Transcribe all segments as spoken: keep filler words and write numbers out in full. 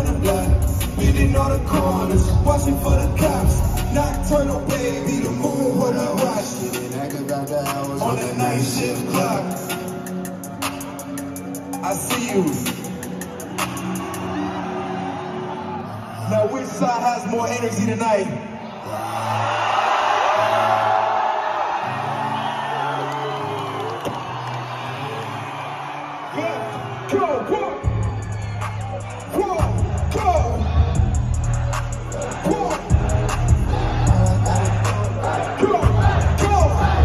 down the block, bending all the corners, watching for the cops. Nocturnal baby, the moon when I watch it. Acting about the hours on the night shift clock. I see you. Now which side has more energy tonight? Go, go, go, go, go, go, go, go.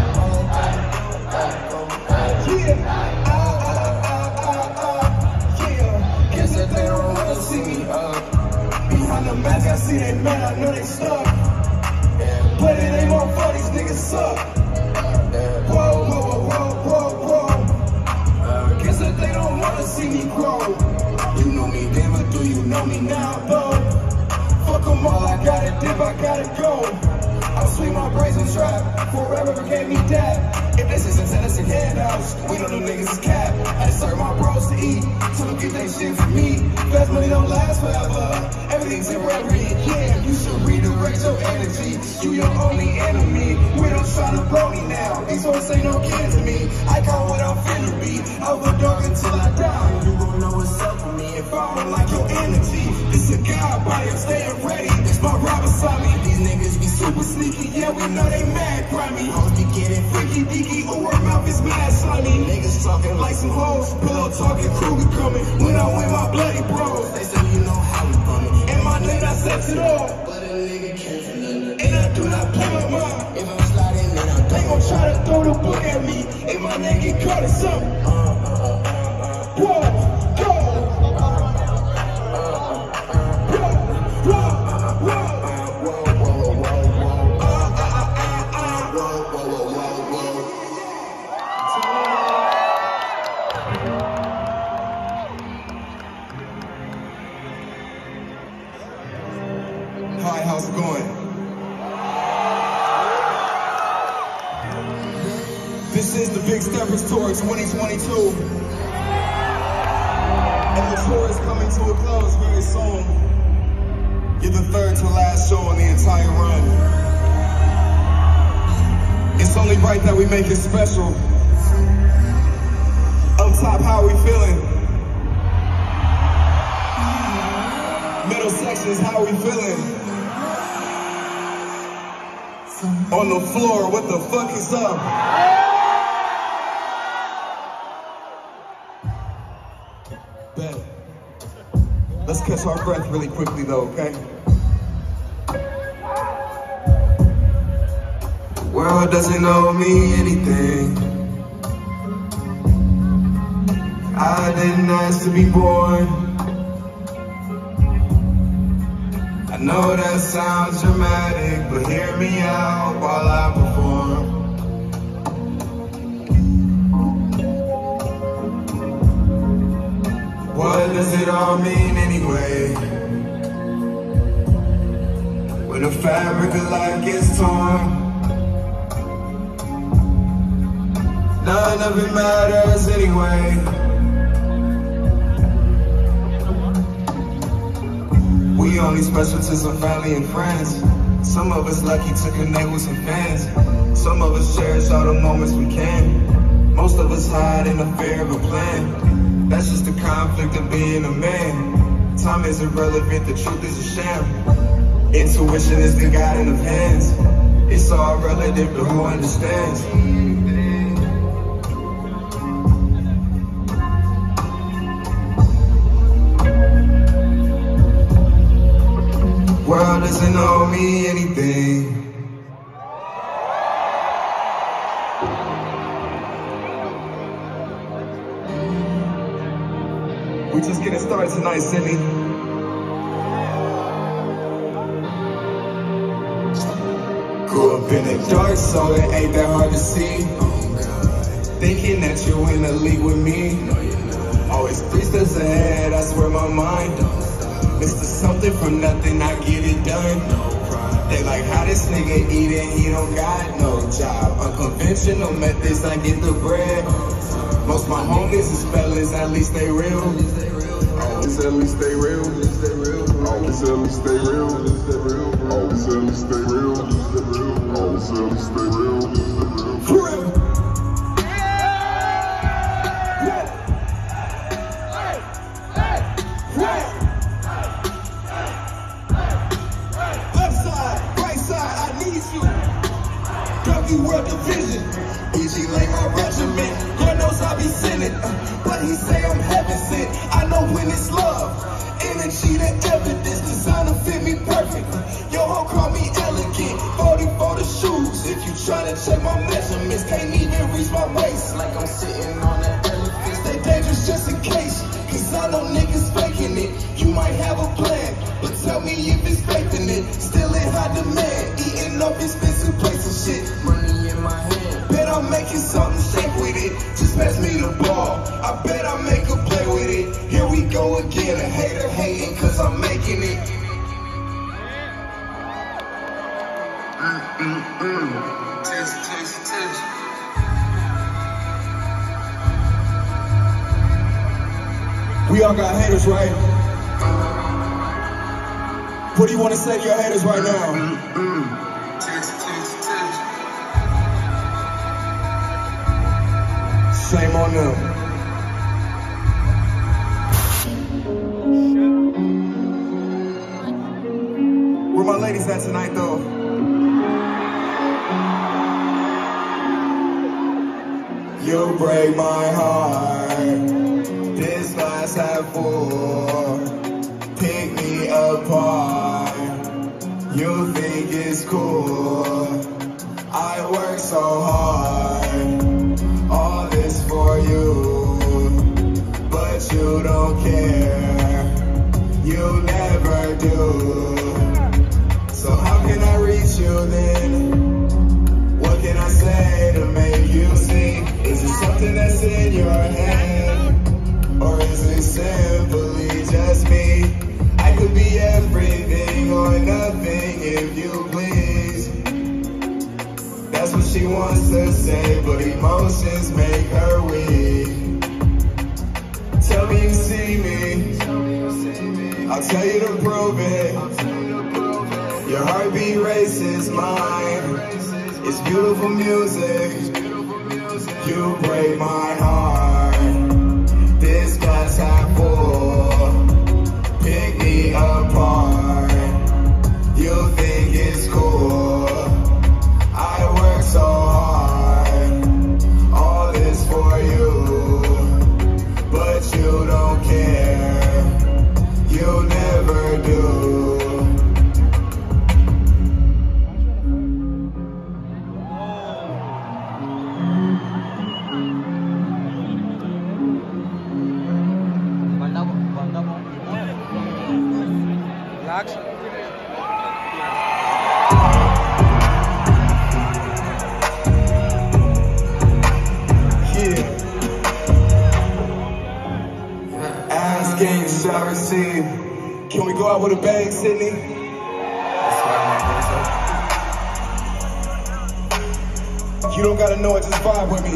Yeah, ah, ah, ah, ah, ah, yeah. Guess that they don't wanna see me up. Behind the mask, I see they mad, I know they stuck. But it ain't more fun, these niggas suck. Whoa, whoa, whoa, whoa, whoa. Guess that they don't wanna see me grow. You know me then, but do you know me now, though? Fuck them all, I gotta dip, I gotta go. I'll swing my brazen trap, forever gave me that. If this isn't Tennessee handouts, we know them niggas is cap. I just serve my bros to eat, so don't get that shit from me. Fast money don't last forever, everything's temporary. Yeah, you should redirect your energy, you your only enemy. We don't try to blow me now, these hoes ain't no kin to me. I got what I'm finna be, overdog until I die. You gon' know what's up for me if I don't like your energy. This a God body, I'm staying ready, it's my ride beside me. These niggas be super sneaky, yeah we know they mad grimy. Hoes be getting freaky deaky, or word mouth is mad slimy. Niggas talking like some hoes, pillow talking, crew be coming. When I'm with my bloody bros, they say you know how we coming. And my name I set it all, but a nigga can't for nothing. And I do not play my mind. If I'm sliding, then I'm they gon' try to throw the book at me. If my name get caught in something, uh, uh, uh, uh, whoa, go, whoa, whoa, whoa. Hi, how's it going? This is the Big Steppers Tour twenty twenty-two. And the tour is coming to a close very soon. You're the third to last show on the entire run. It's only right that we make it special. Up top, how are we feeling? Middle sections, how are we feeling? On the floor, what the fuck is up? Bet. Let's catch our breath really quickly though, okay? The world doesn't owe me anything. I didn't ask to be born. I know that sounds dramatic, but hear me out while I perform. What does it all mean anyway? When the fabric of life gets torn, none of it matters anyway. We only special to some family and friends. Some of us lucky to connect with some fans. Some of us cherish all the moments we can. Most of us hide in the fear of a plan. That's just the conflict of being a man. Time is irrelevant, the truth is a sham. Intuition is the guiding of hands. It's all relative to who understands. World doesn't owe me anything. We just getting started tonight, Sydney. Grew up in the dark, so it ain't that hard to see. Thinking that you in the league with me. Always three steps ahead, I swear my mind. Mister Something from nothing, I get it done. They like how this nigga eating, he don't got no job. Unconventional methods, I get the bread. Most my homies is fellas, at least they real. At least they real. Always tell me stay real. Always tell me stay real. Always tell me stay real. Forever. Upside, right side, I need you. Doggy world division. Easy like my regiment. God knows I be sinning, uh, but he say I'm heaven sent. I know when it's love. Energy, the evidence, designer fit me perfect. Yo, ho, call me elegant. forty for the shoes. If you tryna check my measurements, can't even reach my waist. Like I'm sitting on an elephant. Stay dangerous just in case, cause I know niggas faking it. You might have a plan, but tell me if it's faking it. Still in high demand, eating up expensive plates and shit. Money in my hand, bet I'm making something shake with it. Just pass me the ball, I bet I make a play with it. Here we go again, a hater hating cause I'm making it. Mm-mm-mm. Test, test, test. We all got haters, right? What do you want to say to your haters right now? Mm-mm. Test, test, test. Shame on them. Where my ladies at tonight, though? You break my heart. This glass half full. Pick me apart. You think it's cool. I work so hard. All this for you, but you don't care. You never do. So how can I reach you then? What can I say to make you see? Is it something that's in your head? Or is it simply just me? I could be everything or nothing if you please. That's what she wants to say, but emotions make her weak. Tell me you see me, I'll tell you to prove it. Your heartbeat races mine. It's beautiful music. You break my heart. This glass half full. Pick me apart. You think it's cool. I work so hard. All this for you, but you don't care. You never do. Game shall receive. Can we go out with a bang, Sydney? You don't gotta know it, just vibe with me.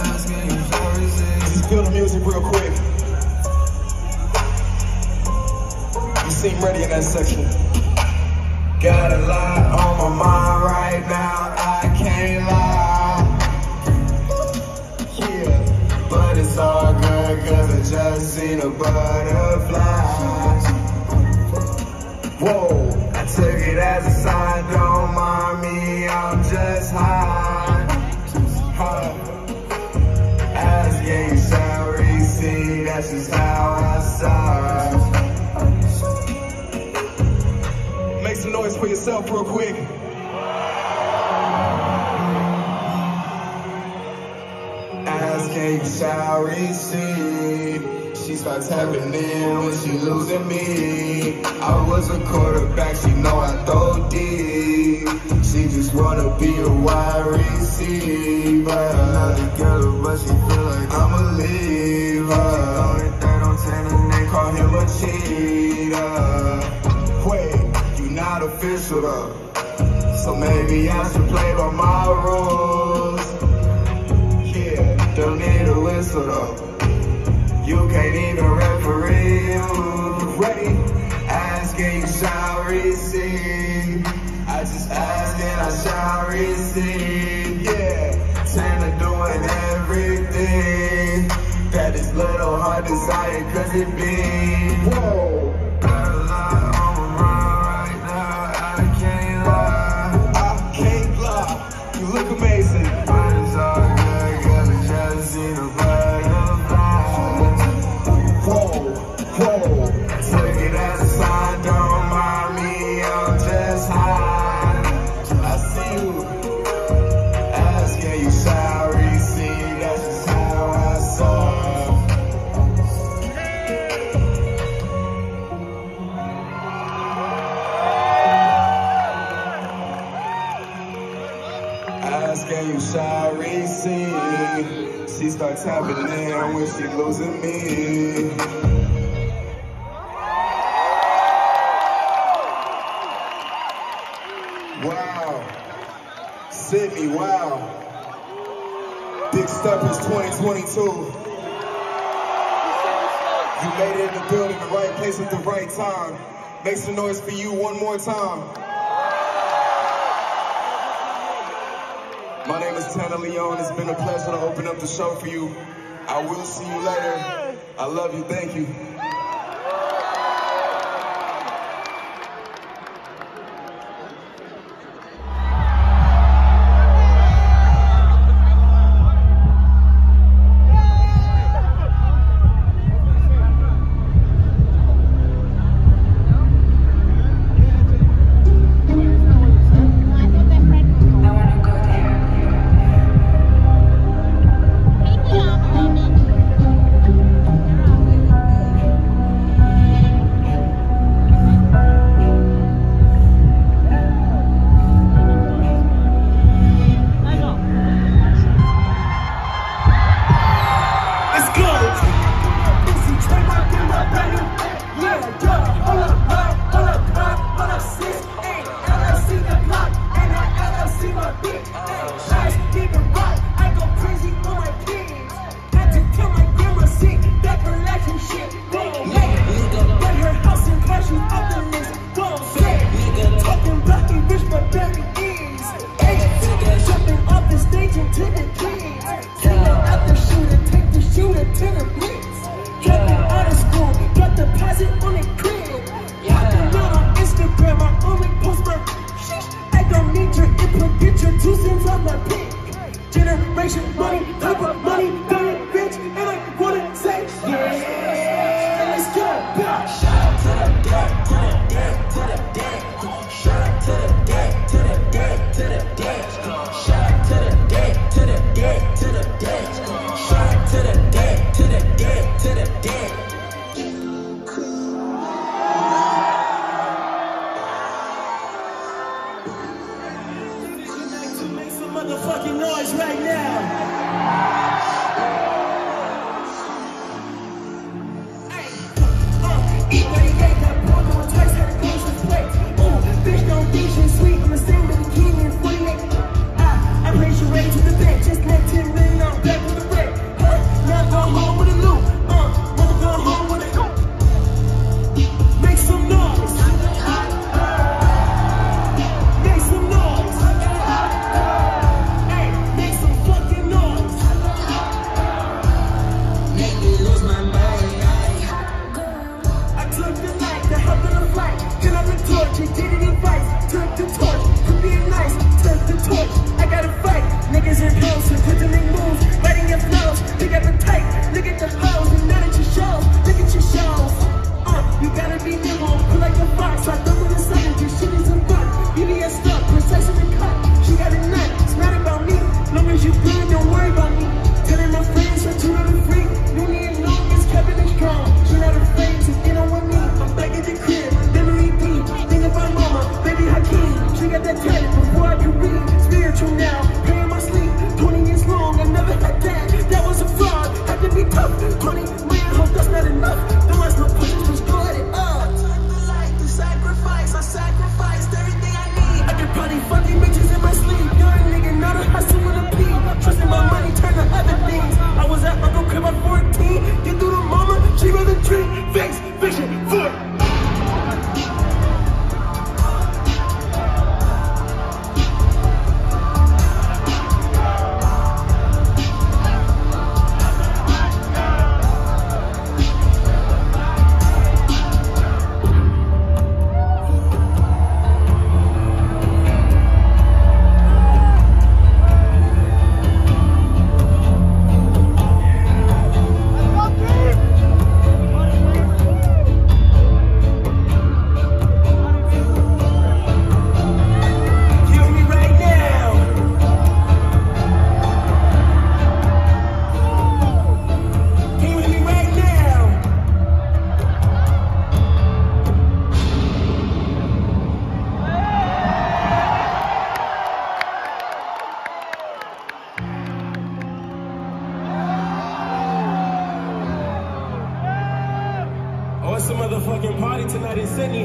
Just feel the music real quick. You seem ready in that section. Got a lot on my mind right now, I can't lie. Yeah, but it's all good, cause I just seen a butterfly. Whoa, I took it as a sign, don't mind me, I'm just high. Huh. Asking shall receive, that's just how I start. Make some noise for yourself real quick. Asking shall receive. She starts tapping in when she losing me. I was a quarterback, she know I throw deep. She just wanna be a wide receiver. Not together, but she feel like I'm a leaver. That on ten and they call him a cheater. Wait, you not official though, so maybe I should play by my rules. Yeah, don't need a whistle though. You can't even referee. You ready? Ask asking, you shall receive. I just ask and I shall receive. Yeah, Tana doing everything that this little heart desire, cause it be. Whoa. Got a lot on my mind right now, I can't lie. I can't lie, you look amazing. But it's all good, cause I just seen a butterfly. Whoa, whoa. Take it as a sign, don't mind me, I'm just high. I see you, asking you shall receive, that's just how I saw. Asking you shall receive. She start tapping in when she losing me. Wow, Sydney, wow. Big Steppers twenty twenty-two. You made it in the building, the right place at the right time. Make some noise for you one more time. My name is Tana Leon. It's been a pleasure to open up the show for you. I will see you later. I love you. Thank you. Money, type of money, very rich, and I wanna say, yeah, let's go. Shout out to the dead, to the dead, to the dead. Shout out to the dead, to the dead, to the dead. Shout out to the dead, to the dead, to the dead. Shout out to the dead, to the dead, to the dead. Make some motherfucking noise right now. Get through the mama, she rather drink, face, vision, foot.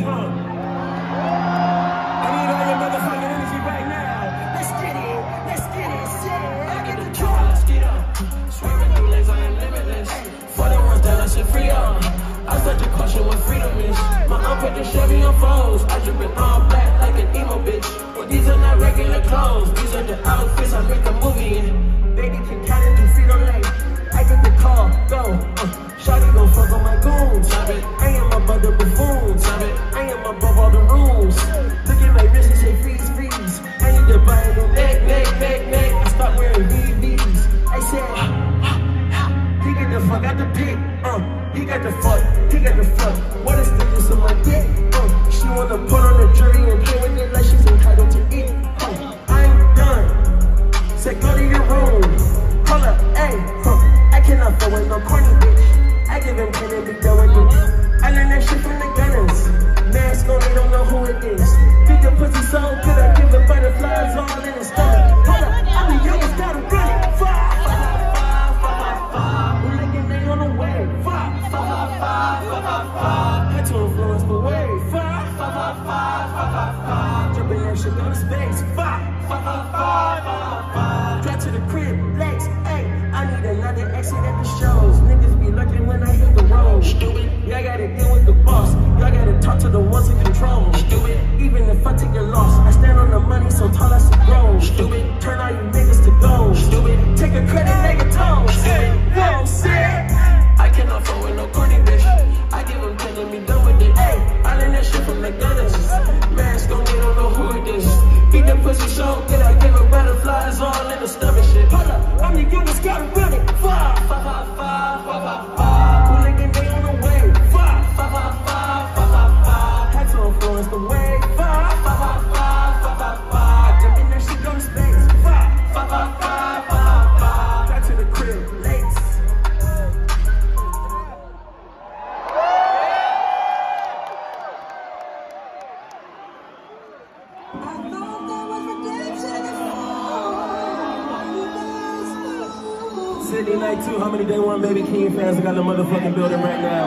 huh? I need all your motherfucking energy right now. Let's get it, let's get it, shit. I get the joy, let's get up. Swerving through lanes, I am limitless. For the ones that I should free up. I start to question what freedom is. My aunt put the Chevy on foes. I drip it all black like an emo bitch. But these are not regular clothes. These are the outfits I make a movie in. Baby can count it through freedom lane. I get the call, go. Uh, Shawty gon' fuck on my goons. I am above the buffoons. I am above all the rules. Look at my wrist and say freeze, freeze. I need to buy a new neck, neck, neck, neck. I start wearing V Vs. I said, he get the fuck out the pit. Uh, he got the fuck, he got the fuck. What is the use of my dick? Uh, she wanna put on the jury and play with it like she's entitled to eat. Uh, I ain't done. Say go to your room. Hold up, ayy, huh. I cannot fuck with no corny bitch. I give him ten and be done with it. I learned that shit from the gunners. Mask on, they don't know who it is. Think the pussy so good, I give it butterflies all in his stomach. Hold up, I'm the youngest out of running. Five, five, five, five, five. We're looking they on the way. Five, five, five, five, five, five. Had to influence the way. Five, five, five, five, five, five, five. Jumping that shit go to space. Five, five, five, five, five, five. Drive to the crib, legs, ayy. I need another exit at the shows. Niggas be lurking when I hit the road. Stupid. Y'all gotta deal with the boss. Y'all gotta talk to the ones in control. Stupid. Even if I take your loss, I stand on the money so tall I should grow. Stupid. Turn all you niggas to gold. Stupid. Take a credit, negative. Stupid. Whoa, shit. I cannot fuck with no corny bitch. I give them ten and be done with it. Hey, I learned that shit from the gunners. Mask on, they don't know who it is. Beat the pussy so good, I give her butterflies all in the stomach shit. Hold up, I'm the youngest, gotta run it. Five, five, five, five, five, five, five. Hooligan, they on the way. Five, five, five, five, five, five, five. Had to influence the way. Five, five, five, five, five, five, five. Jumping that shit go to space. Five, five, five, five, five, five. Back to the crib, late. Sydney night two, how many day one baby King fans got the motherfucking building right now?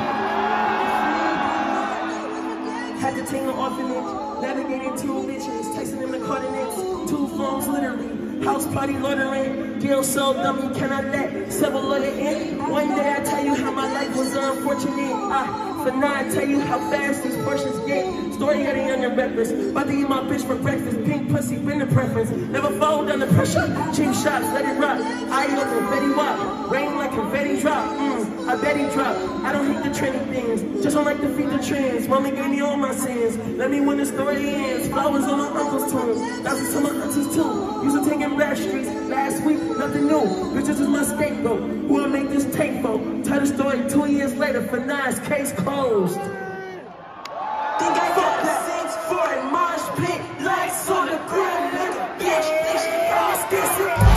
Had to take an orphanage, navigating two bitches, texting them the coordinates, two phones literally, house party loitering, deal so dumb you cannot let several loiter in. One day I tell you how my life was unfortunate. I, for now I tell you how fast these portions get. Story of the young and reckless, about to eat my bitch for breakfast. Pink pussy, been the preference, never fold under pressure. Cheap shots, let it rock. I look confetti walk, rain like confetti drop. Mm, I bet he drop. I don't hate the trendy things, just don't like to feed the trends. Mommy gave me all my sins, let me when the story ends. Flowers on my uncle's tomb, thousands to my aunties too. Used to taking back streets, last week, nothing new. Bitches is my scapegoat, who I make this tape for. Tell the story two years later, for nice, case closed. Think I got the sense for a mosh pit, lights on the ground, nigga, bitch, bitch, ass kissing.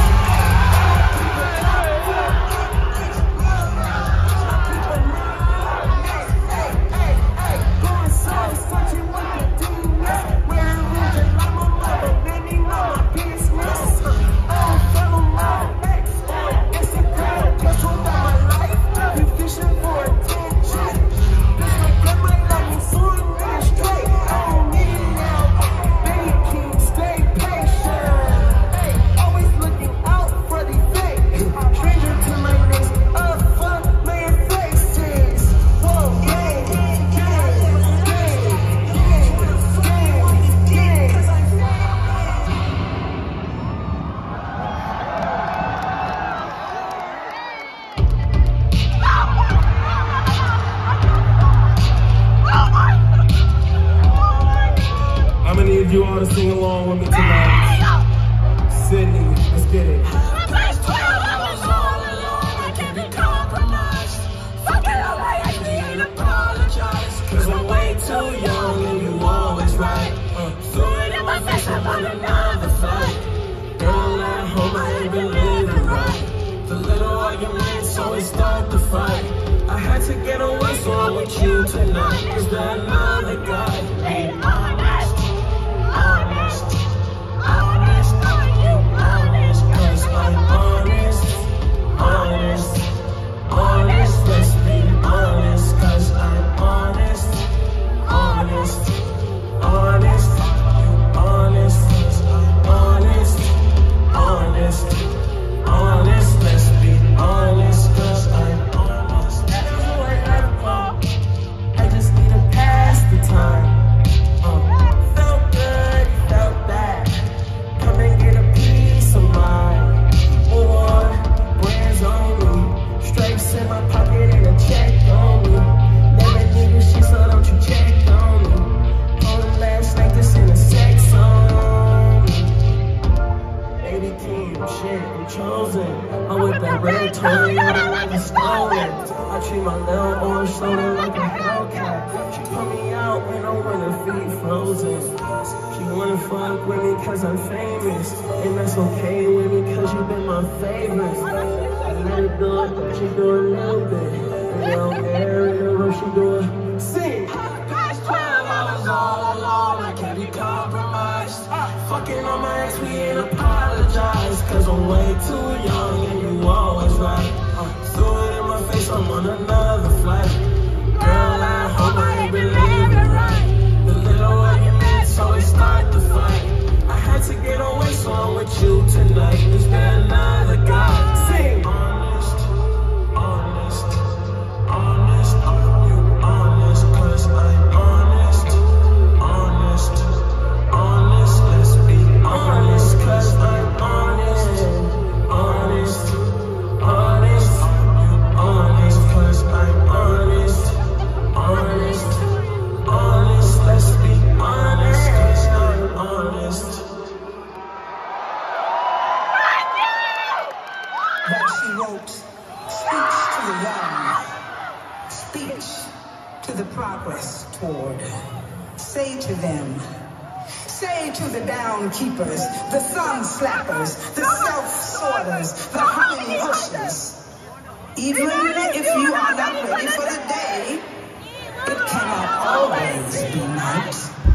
You all to sing along with me tonight. Sydney, let's get it. Cause I'm way too young and you always right. Uh. Fluid in my face, I'm on another flight. Girl at home, I ain't been living right. The little arguments always start to fight. I had to get away, so I'm with you tonight. Is there another guy? Ain't honest. Honest, honest, are you honest? Cause I'm honest, honest, honest, let's be honest. Cause I'm honest, honest. up when I'm with her feet frozen. She wanna fuck with me cause I'm famous, and that's okay with me cause you been my favorite. I let her do it, she do a little bit. And down there in the room, she do it. Sing! twelve hours all alone, I can't be compromised. Fucking on my ex, we ain't apologize, cause I'm way too young and you always right. Threw it in my face, I'm on another flight. Girl, I hope I ain't been living right. The little arguments always start the fight. I had to get away, so I'm with you tonight. Is there another guy? Sing! Honest, honest, honest. Are you honest? Cause I'm honest, honest, honest. Let's be honest, cause I'm honest, honest, honest. Are you honest? Cause I'm honest, honest, honest. Let's be honest, cause I'm honest. That she wrote speech to the young, speech to the progress toward. Say to them, say to the down keepers, the sun slappers, the self-sorters, the honey hushers. Even if you are not ready for the day, it cannot always be night.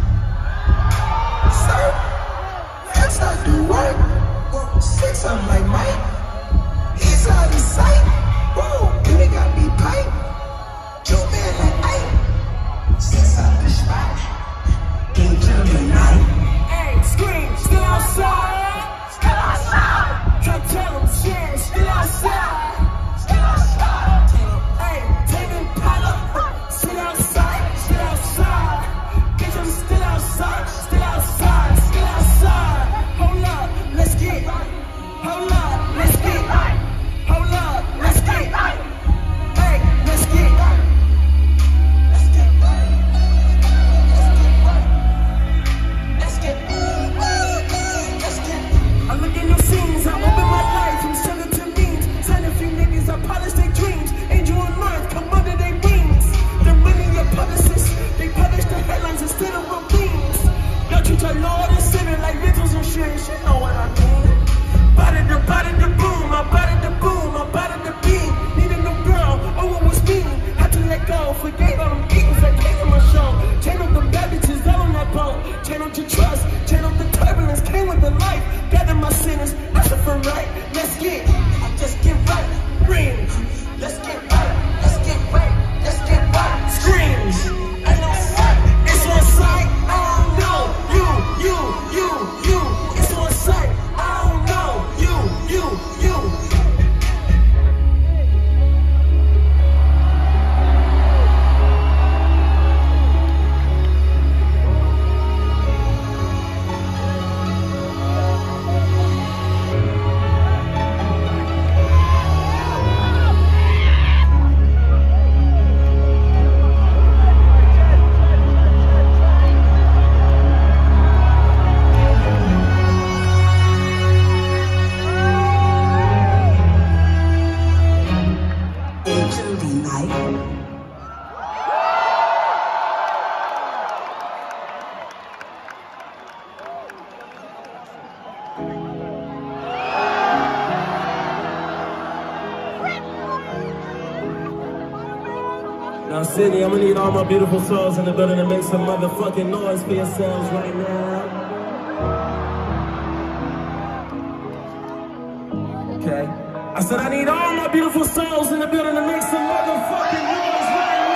Sir, that's how I do work. Well, six of my mic. He's out of sight. Whoa, and they got me pipe. Two men like eight. Six out the spot. Into the night. Hey, scream, still outside. Still outside. Try to tell them shit, still outside. Still outside. Hey, take them pilot. Still outside, still outside. Get them still outside, still outside, still outside. Hold up, let's get. Hold up, let's get. Hold up, let's get. Hey, let's get. Let's get right. Let's get right. Let's get. I look in the scenes, I open my life from seven to means. Sign a few niggas, I polish their dreams. Angel and minds come under their wings. The money your publicists, they publish the headlines instead of the wings. Y'all treat your Lord and sinner like rentals and shit. You know what I mean? Body the body the boom, I body the boom, I body the beam. Need a new girl, oh what was me? Had to let go, forgave all them beatings that came to my show. Chain up them bad bitches all on that boat. Chain up to trust, chain up the turbulence, came with the life. Gather my sinners, that's a for right. Let's get, I just get right. Ring, let's get right, let's get right, let's get right. Screams, I know what, it's on sight. I don't know, you, you, you, you. It's on sight, I don't know, you, you, you. Now, Sydney, I'm gonna need all my beautiful souls in the building to make some motherfucking noise for yourselves right now. Okay. I said I need all my beautiful souls in the building to make some motherfucking noise right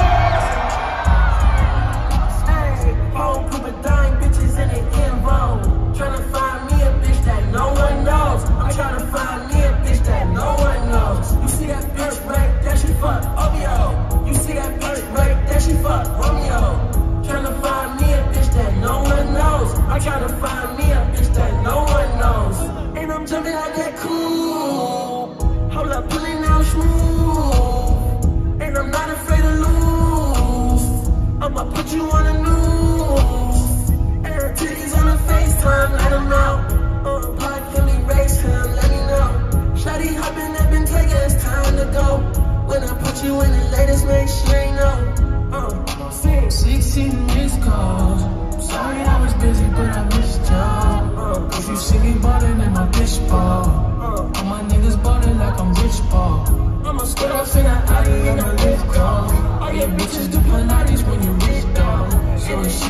now. Hey, home group of dying bitches and they involved. Trying to find me a bitch that no one knows. I'm trying to find me a bitch that no one knows. You see that bitch right there, she fuck O B O. You see that bitch right there, she fuck Romeo. Trying to find me a bitch that no one knows. I'm trying to find me a bitch that no one knows. And I'm jumping out that cool. Hold up, pulling out smooth. And I'm not a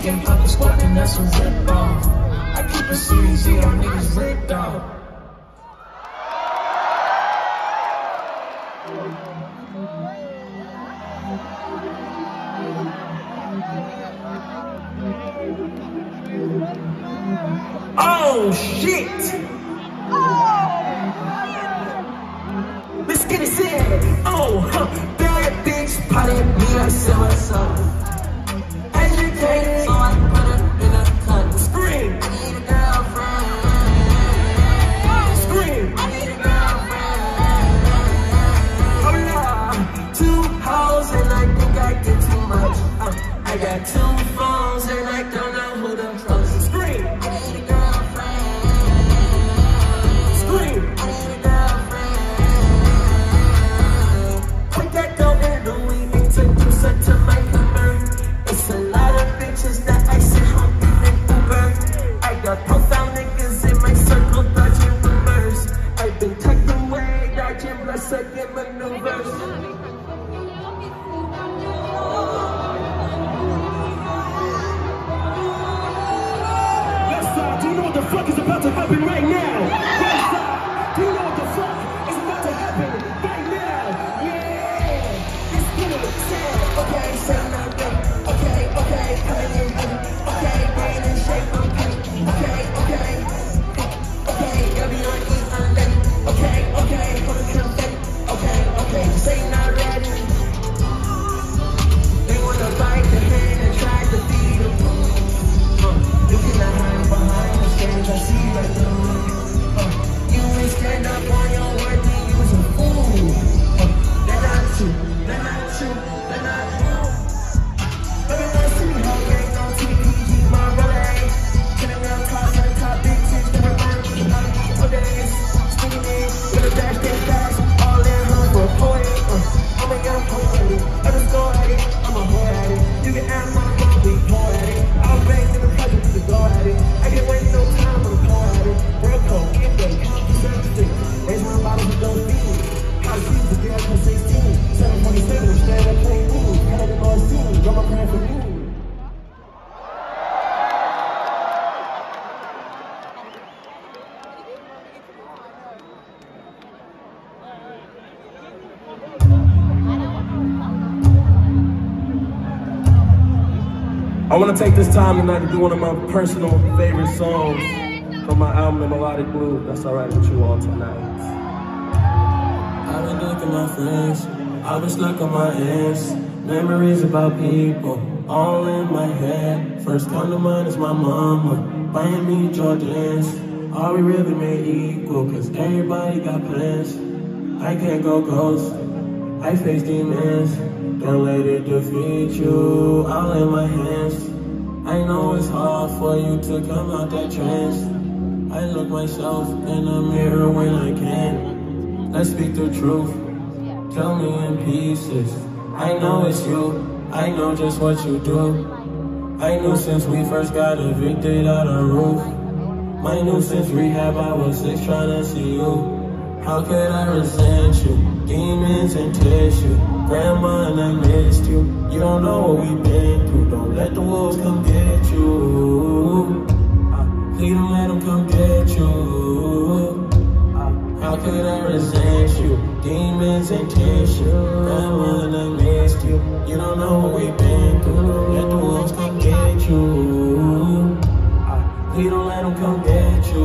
can't pop a squat, and that's a rip off. I keep a series, yeah, y'all niggas ripped out. Oh shit! Let's get it set. Oh, huh. Bad bitch, potty me, I sell myself. Educated, so I put it in a cut. Scream! I need a girlfriend. Scream! I need a girlfriend. Oh yeah, two hoes and I think I get too much. Uh, I got two phones and I don't know who to trust. Scream! I need a girlfriend. Scream! I need a girlfriend. Put that dope in the weed and take you such to make a burn. It's a lot of bitches that I sit home in Uber. I got profound niggas in my circle dodging reverse. I've been tucked away, dodging blood sucking maneuvers. Do you know what the fuck is about to happen right now? Right side, do you know what the fuck is about to happen right now? Yeah, it's good, sad, okay, say nothing, okay, okay, coming in, okay, brain in shape, okay, okay, okay, okay, W on E on them, okay, okay, hold it, okay, okay, say not ready. They wanna bite the hand and try to feed them. You cannot hide behind the stage, I see right through. Uh, you ain't stand up on your word, then you's a fool. Uh, they're not you, they're not you, they're not you. Baby, let's see how you ain't on T V G, my brother. Turning around cars on the top, big chicks, never mind, I'm for days. Sticking in, with a dash, dash, dash, all in her for a poet. Uh, I'm a young poet, I just go at it, I'm a whore at it. You can ask my mom, we pour at it. I'll bang in the present to go at it. I can't waste no time, I'm a pour at it. Real cold, get ready, come to services. There's my bottles of those beans. How to keep the girl from sixteen. seven twenty-seven, straight up playing moves. Had it all seen, got my plan for me. I want to take this time tonight to do one of my personal favorite songs from my album, The Melodic Blue. That's all right with you all tonight. I've been looking at my friends, I've been stuck on my ends. Memories about people, all in my head. First come to mind is my mama, buying me Jordans. Are we really made equal? Cause everybody got plans. I can't go ghost, I face demons. Don't let it defeat you, all in my hands. I know it's hard for you to come out that trance. I look myself in the mirror when I can. Let's speak the truth, tell me in pieces. I know it's you, I know just what you do. I knew since we first got evicted out of roof. My new since rehab, I was six trying to see you. How could I resent you? Demons and tissue. Grandma and I missed you. You don't know what we've been through. Don't let the wolves come get you. Uh, please don't let them come get you. Uh, how could I resent you? Demons and tissue. Grandma and I missed you. You don't know what we've been through. Don't let the wolves come get you. Uh, please don't let them come get you.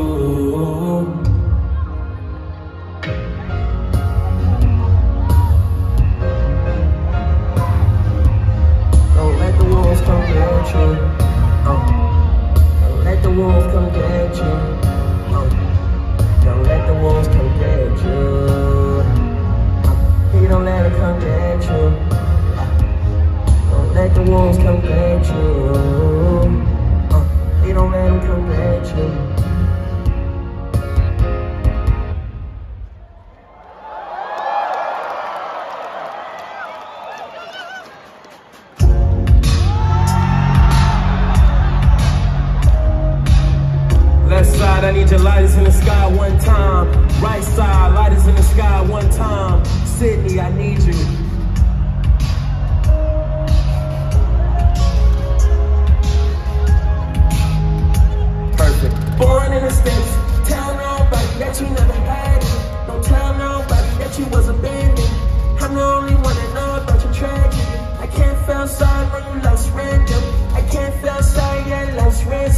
Come get you. Oh. Don't let the wolves come get you. Oh. Don't let the wolves come get you. Oh. He don't let it come get you. Oh. Don't let the wolves come get you. Oh. He don't let them come get you. I need your lighters in the sky one time. Right side, lighters in the sky one time. Sydney, I need you.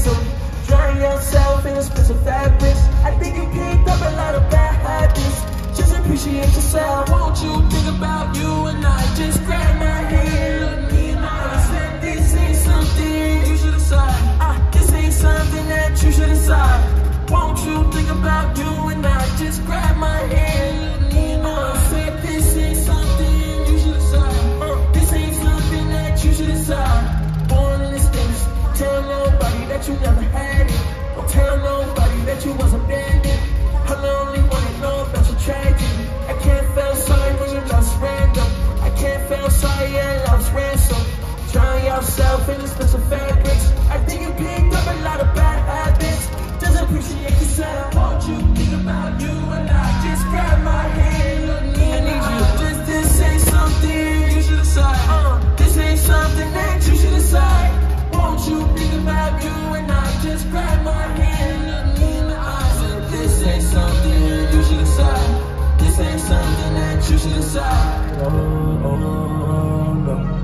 So drown yourself in expensive fabrics. I think you picked up a lot of bad habits. Just appreciate yourself. Won't you think about you and I? Just grab my hand, look me in my eyes. Said this ain't something you should decide. Ah, this ain't something that you should decide. Won't you think about you and I? Just grab my hand, look me in my eyes. Said this ain't something you should decide. Uh, this ain't something that you should decide. Born in this thing, tell nobody that you never had it. Don't tell nobody that you was abandoned. I'm the only one that knows about your tragedy. I can't feel sorry when your love's random. I can't feel sorry and love's ransom. Drown yourself in expensive fabrics. I think you picked up a lot of bad habits. Just appreciate yourself. Won't you think about you and I? Just grab my hand, look me in the eyes. Just this ain't something you should decide. Uh, this ain't something that you should decide. Won't you think about you and I? Just grab my hand, look me in the eyes. And this ain't something you should decide. This ain't something that you should decide. Oh, oh, oh, no.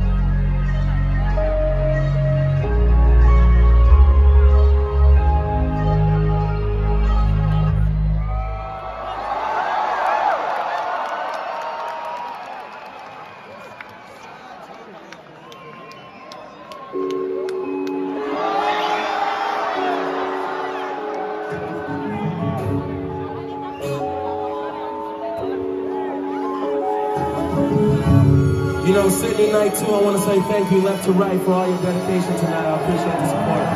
You know, Sydney night two, I want to say thank you left to right for all your dedication tonight. I appreciate the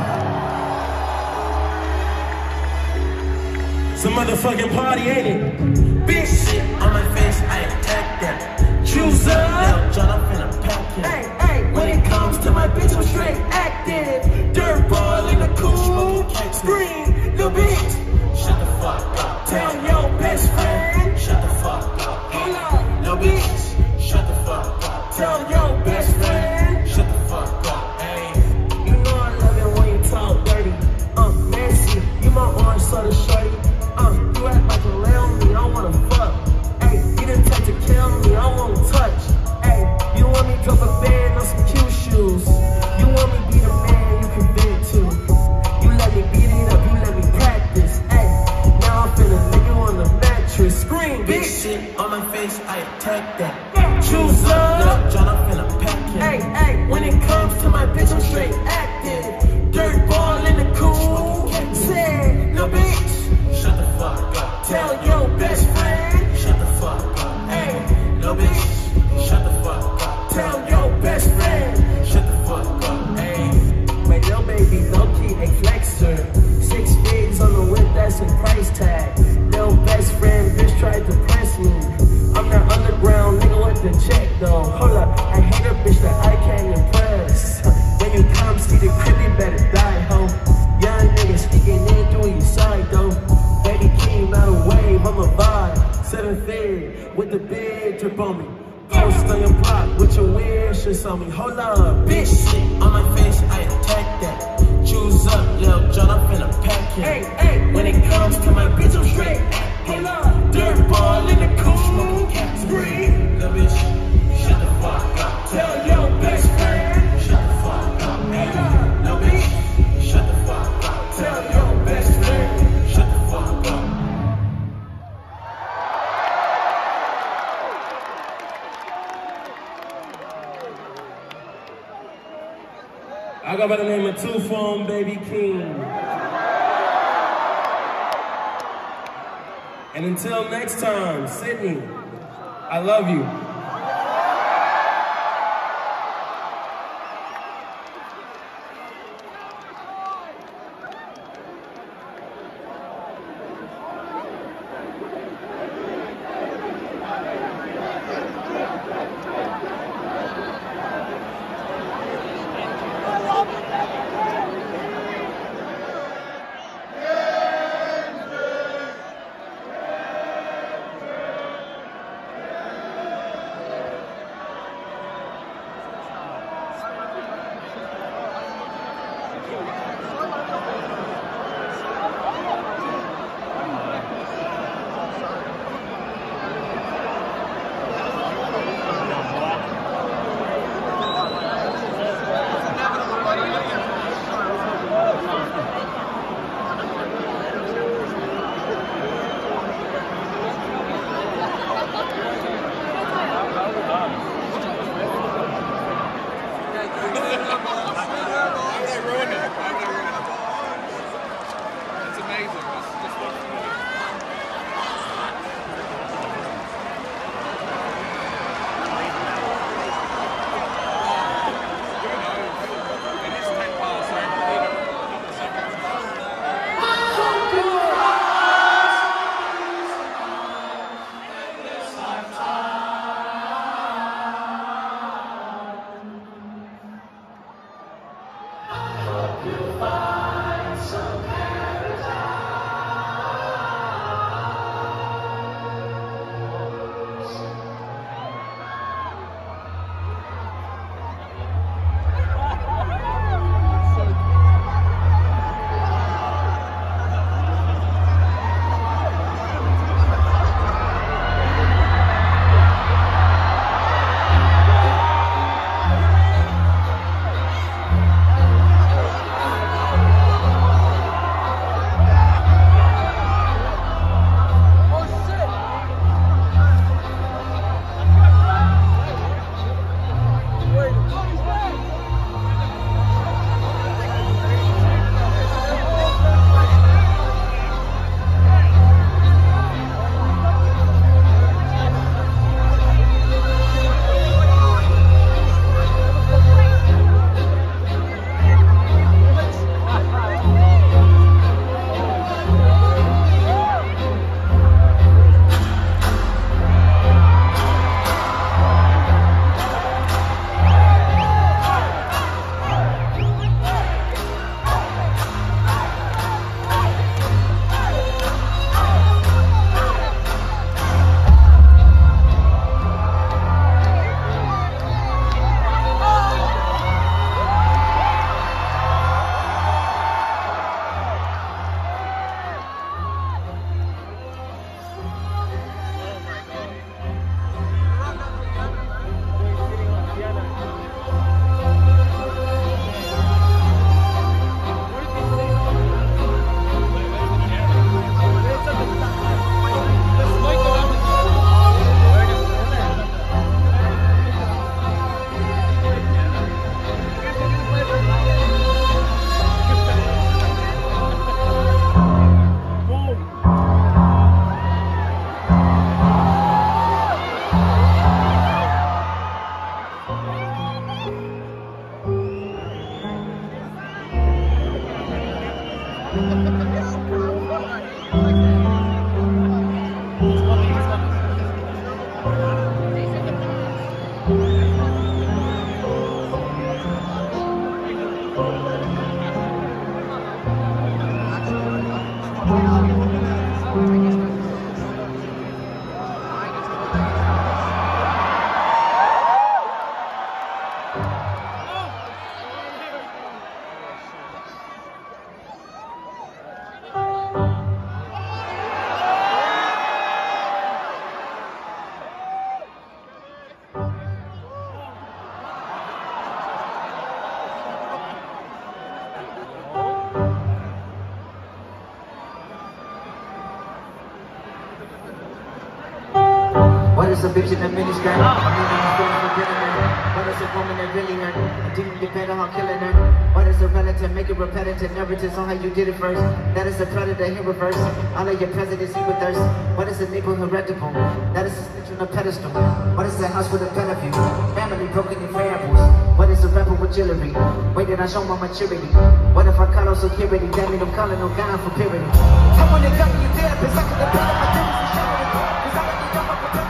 support. Some motherfucking party, ain't it? Big shit on my face, I attack that. Choose up, John, I'm finna pack it. Hey, hey, when it comes to my bitch, I'm straight active. Dirt ball in the cool, scream, little bitch. Shut the fuck up. Tell your best friend. Shut the fuck up. Hold on, little bitch. Shut the fuck up. Tell your best friend. Shut the fuck up, ayy. You know I love it when you talk dirty. Uh, Nancy, you my orange soda shorty. Uh, you act like a lay on me, I wanna fuck. Ayy, you didn't touch to kill me, I won't touch. Ayy, you want me drop a band on some cute shoes. You want me be the man you can vent to. You let me beat it up, you let me practice. Ayy, now I'm finna lick you on the mattress. Scream, big shit on my face, I attack that. Choose up, John, I'm finna pack it. Hey, hey, when it comes to my bitch, I'm straight active. Dirt ball in the cool. Say, no bitch. Shut the fuck up. Tell your best friend. Shut the fuck up. Hey, no bitch. Shut the fuck up. Tell your best friend. Shut the fuck up. Hey, my little baby, low key, a flexer. Six figs on the whip, that's a price tag. Little best friend, bitch tried to press me. I'm that underground nigga with the check though. Hold up, I hate a bitch that I can't impress. When you come see the crib, you better die, ho. Young nigga speaking in through your side though. Baby King, not a wave, I'm a vibe. Seven fig with the big drip on me. Post on your block with your weird shit on me. Hold up, bitch shit on my face, I attack that. Choose up, Lil John, I'm finna pack it. Hey, hey, when it comes to my bitch, I'm straight. Hold up, dirt ball in the cool. Scream, little bitch, shut the fuck up. Tell your best friend, shut the fuck up. Hey, little bitch, shut the fuck up. Tell your best friend, shut the fuck up. I go by the name of Two Phone Baby King. And until next time, Sydney, I love you. What is a bitch in the miniskirt? I'm in the store for killing her. What is a woman that really hurt? A demon depend on killing her. What is a relative? Make it repetitive narratives on how you did it first. That is a predator in reverse. All of your presidents eat with thirst. What is a neighborhood rectical? That is a snitch on a pedestal. What is a house with a better view? Family broken in variables. What is a rapper with jewelry? Wait, did I show my maturity? What if I call on security? Damn it, I'm calling no God for purity. I want to come to your therapist. I can depend on my demons and show it. Cause I let you know my preparedness.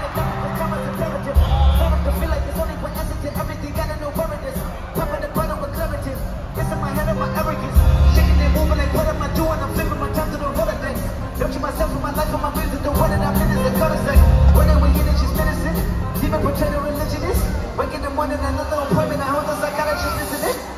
Myself and my life and my music, the one that I'm in is the color say. When they were in it, she's medicine. Even portray the religionist. Wake in the morning, another appointment. I hold the psychiatrist, isn't it?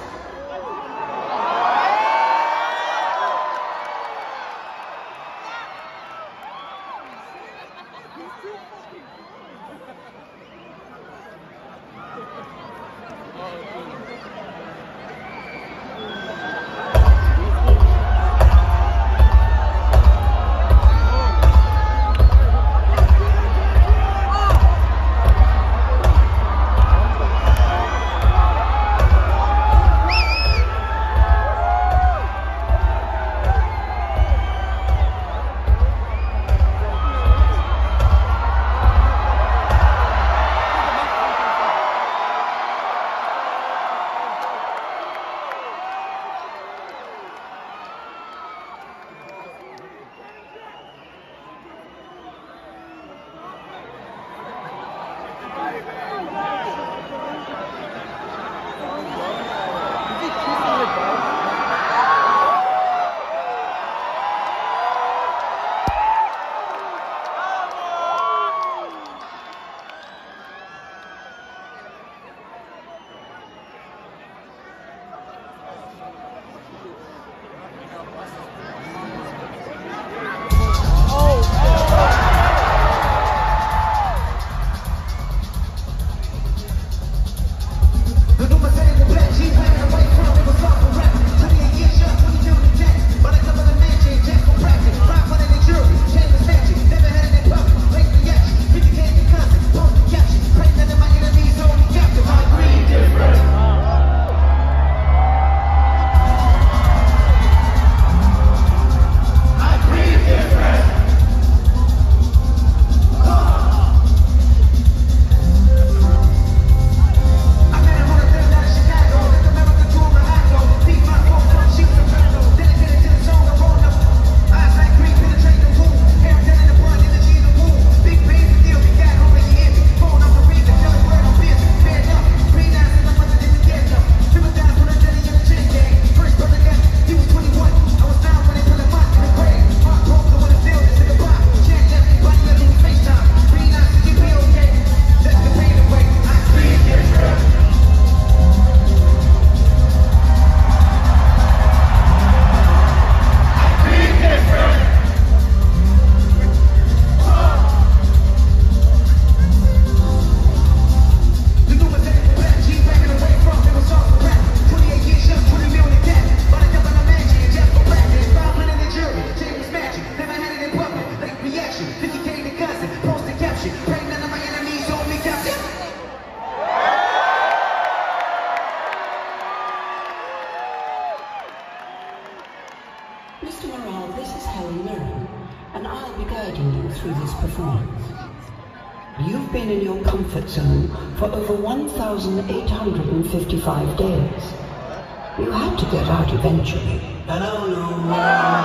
Mister Morale, this is Helen Mirren, and I'll be guiding you through this performance. You've been in your comfort zone for over one thousand eight hundred fifty-five days. You had to get out eventually. And I don't know why,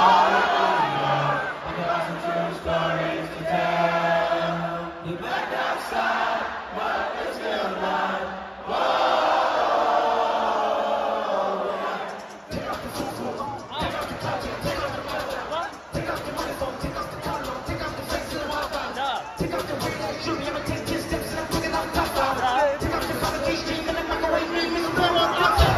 I got some true stories to tell. You're back outside, but you're still alive. Whoa. Take off the shoes, take off the couch, take off the mother. Take off the money phone, take off the condo, take off the face of the Wi-Fi. Take off the radio, shooting, I'ma take ten steps and I'm picking up top five. Take off the college stream and the microwave ring, make a blow up top five.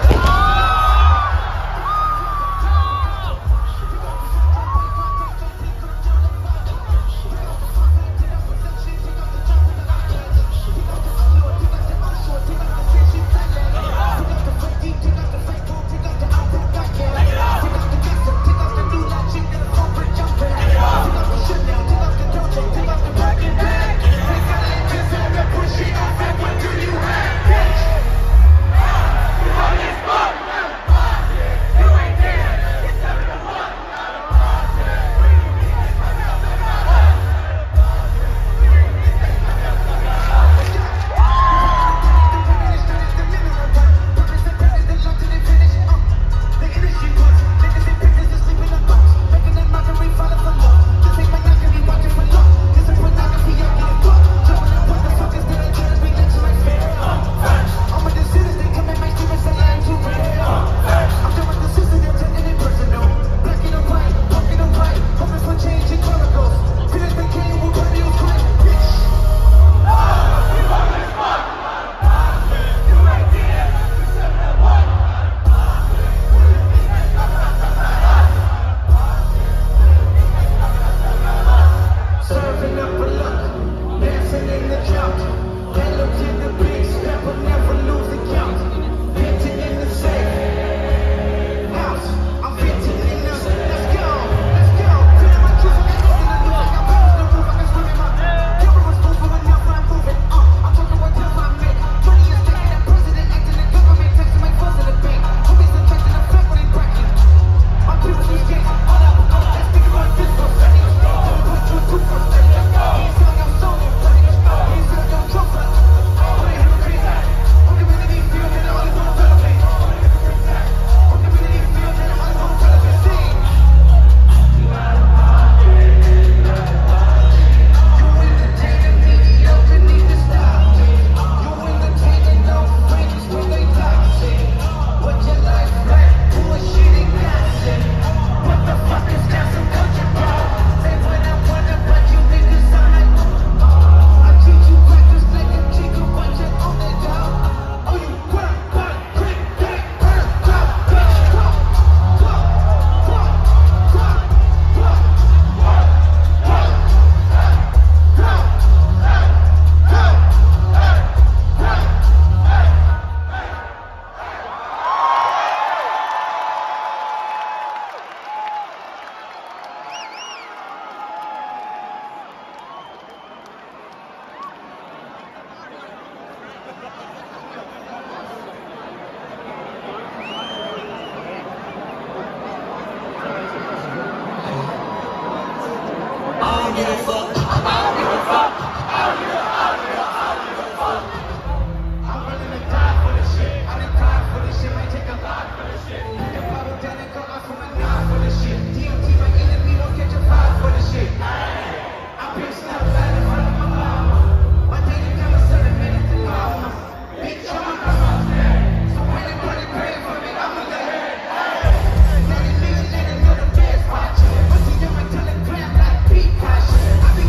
I be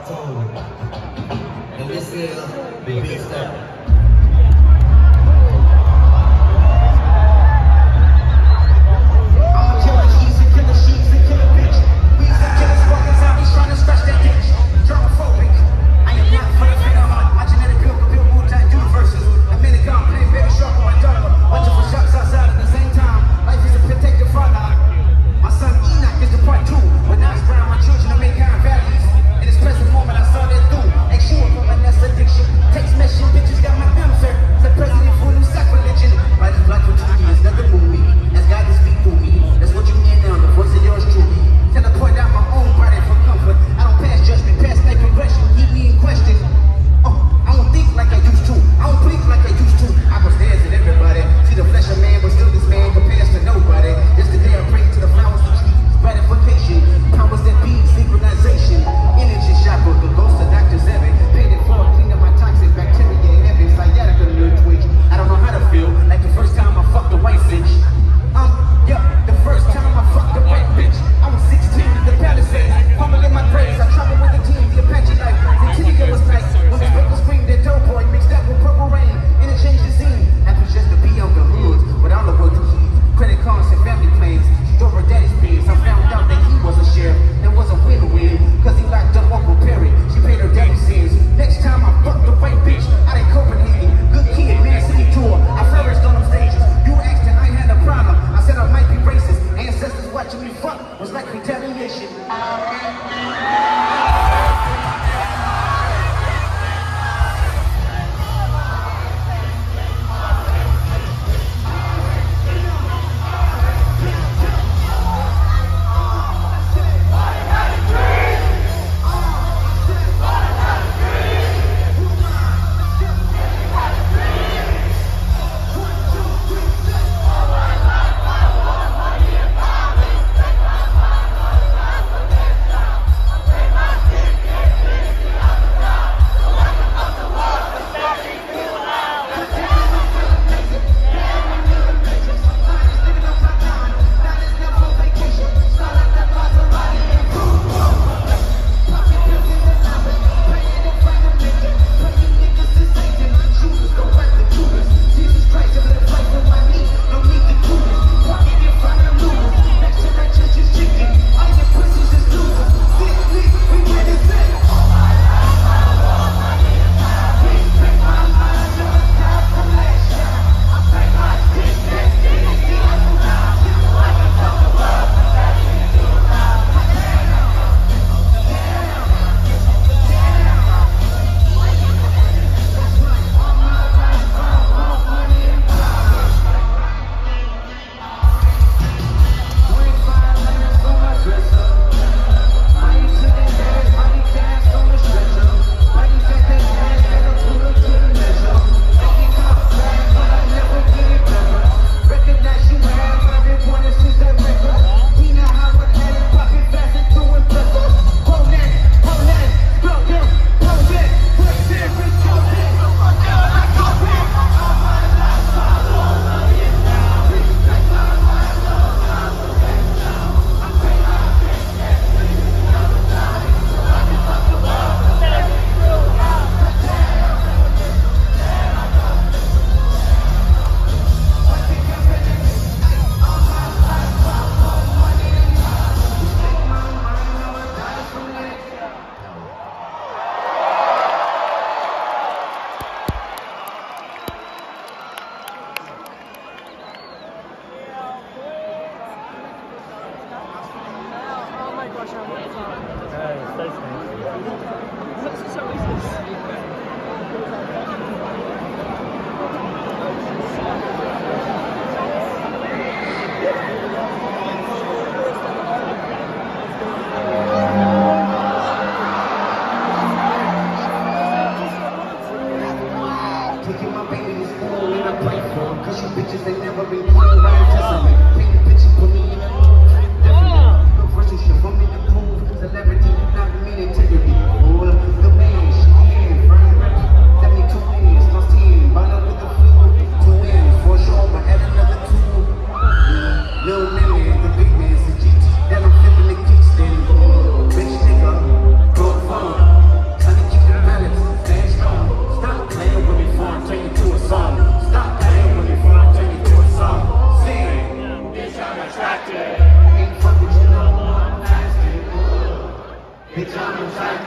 And this is the big stuff.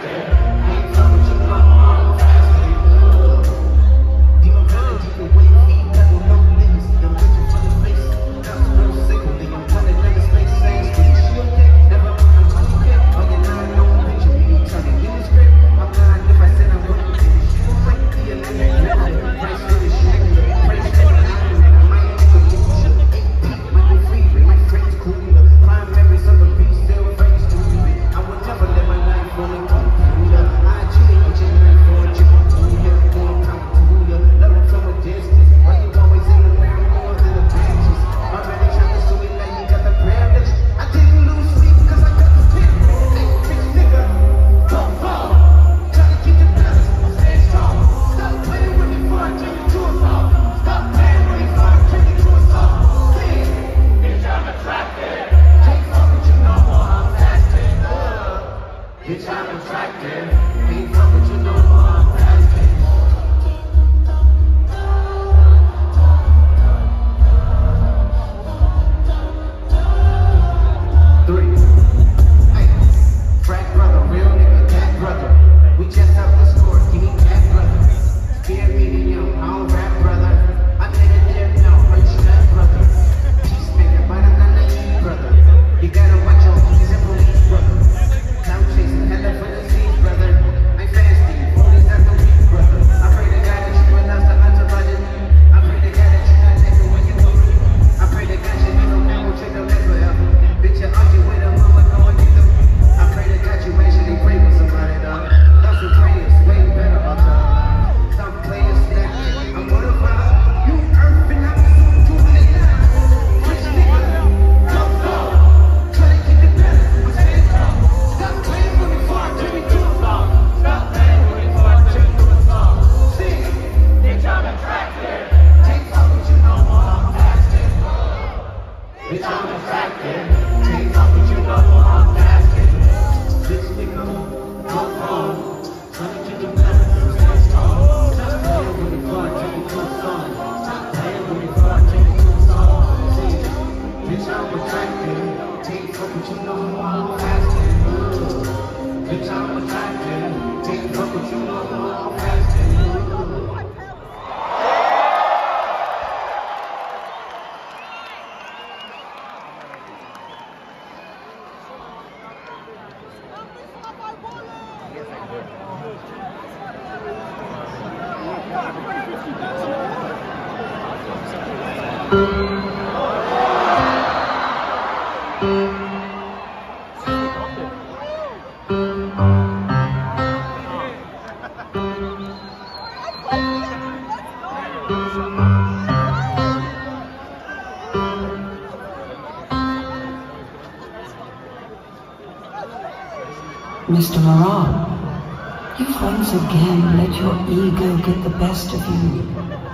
Mister Moran, you've once again let your ego get the best of you.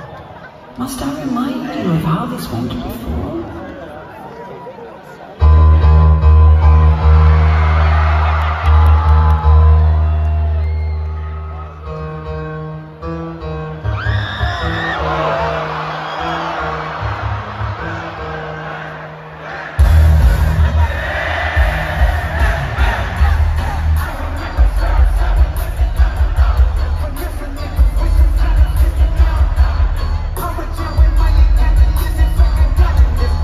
Must I remind you of how this went before? Power to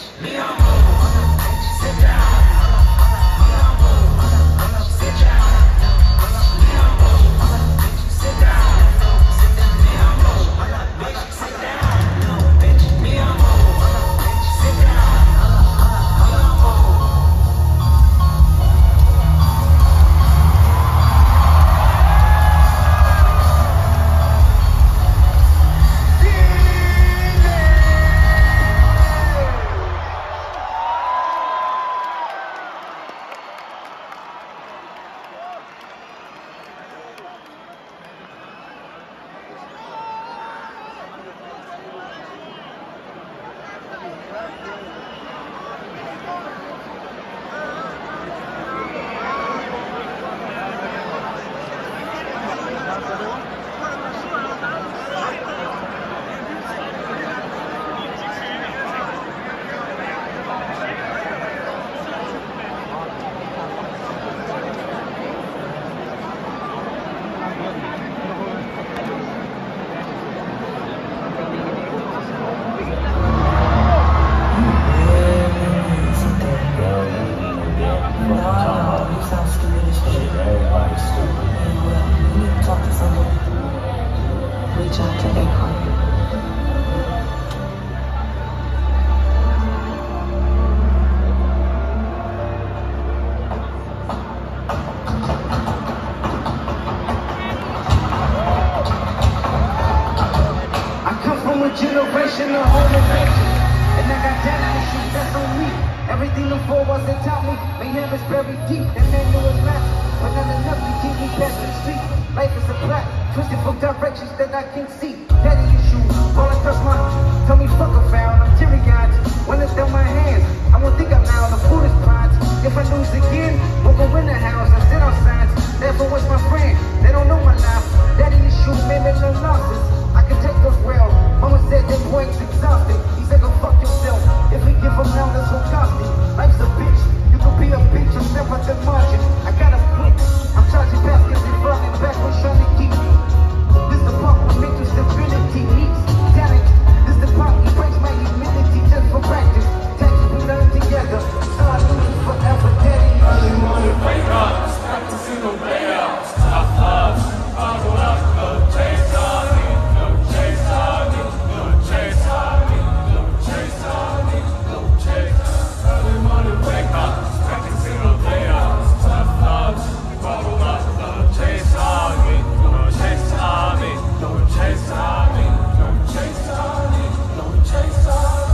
Generation of home invasion, and I got daddy issues, that's on me. Everything the four walls that taught me, mayhem is very deep, and they know it's not, but not enough to keep me past the street. Life is a plot, twisted from directions that I can see. Daddy issues, all across my, tell me fuck a foul, I'm teary-eyed. When it's down my hands, I won't think I'm now, the food is prize. If I lose again, we'll go in the house and sit on signs. Therefore, what's my friend? They don't know my life. Daddy issues, maybe no losses. I can take those well. Mama said that boy's exhausted. He said go fuck yourself. If we give him now, that's what cost me. Life's a bitch. You could be a bitch and step out the margin. I gotta quit. I'm charging baskets and falling backwards trying to keep me. This the part where mental stability meets talent. This the part that breaks my humility just for practice. Texas we learn together. So I lose you forever, daddy. Early morning wake ups, practicing the layouts. Tough loves, bottle up, go chase on me. Chase on me, go chase on me, go chase on me, go chase. Early morning wake up, practicing the layouts. Tough loves, bottle up, go chase on me, go chase on me, go chase on me, go chase on me, go chase on me.